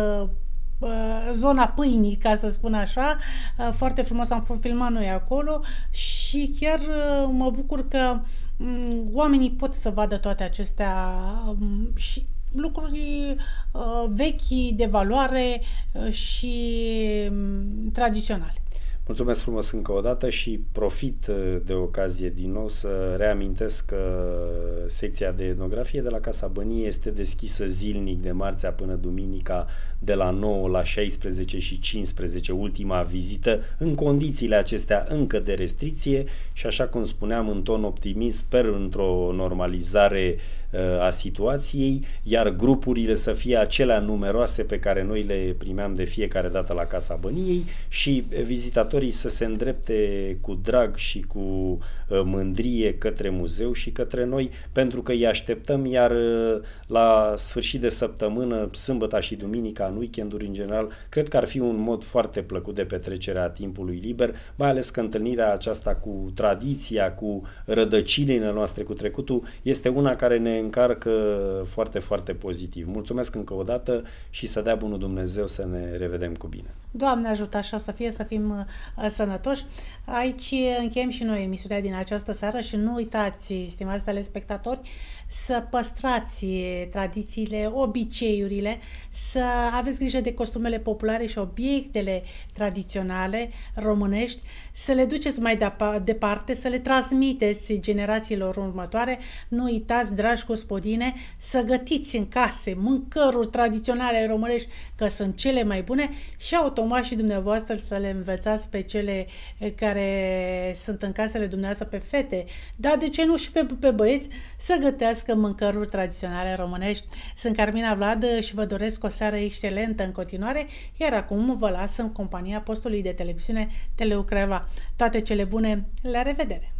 zona pâinii, ca să spun așa, foarte frumos, am filmat noi acolo și chiar mă bucur că oamenii pot să vadă toate acestea și lucruri vechi, de valoare și tradiționale. Mulțumesc frumos încă o dată și profit de ocazie din nou să reamintesc că secția de etnografie de la Casa Băniei este deschisă zilnic de marțea până duminica de la 9 la 16 și 15, ultima vizită, în condițiile acestea încă de restricție și, așa cum spuneam, în ton optimist, sper într-o normalizare a situației, iar grupurile să fie acelea numeroase pe care noi le primeam de fiecare dată la Casa Băniei și vizitatorii vizitatorii să se îndrepte cu drag și cu mândrie către muzeu și către noi, pentru că îi așteptăm, iar la sfârșit de săptămână, sâmbătă și duminica, în weekenduri în general, cred că ar fi un mod foarte plăcut de petrecere a timpului liber, mai ales că întâlnirea aceasta cu tradiția, cu rădăcinile noastre, cu trecutul, este una care ne încarcă foarte, foarte pozitiv. Mulțumesc încă o dată și să dea bunul Dumnezeu să ne revedem cu bine. Doamne ajută, așa să fie, să fim sănătoși. Aici încheiem și noi emisiunea din această seară și nu uitați, stimați telespectatori, să păstrați tradițiile, obiceiurile, să aveți grijă de costumele populare și obiectele tradiționale românești, să le duceți mai departe, să le transmiteți generațiilor următoare. Nu uitați, dragi gospodine, să gătiți în case mâncăruri tradiționale românești, că sunt cele mai bune, și automat și dumneavoastră să le învățați pe cele care sunt în casele dumneavoastră, pe fete, dar de ce nu și pe băieți, să gătească mâncăruri tradiționale românești. Sunt Carmina Vlad și vă doresc o seară excelentă în continuare, iar acum vă las în compania postului de televiziune Teleu Craiova. Toate cele bune, la revedere!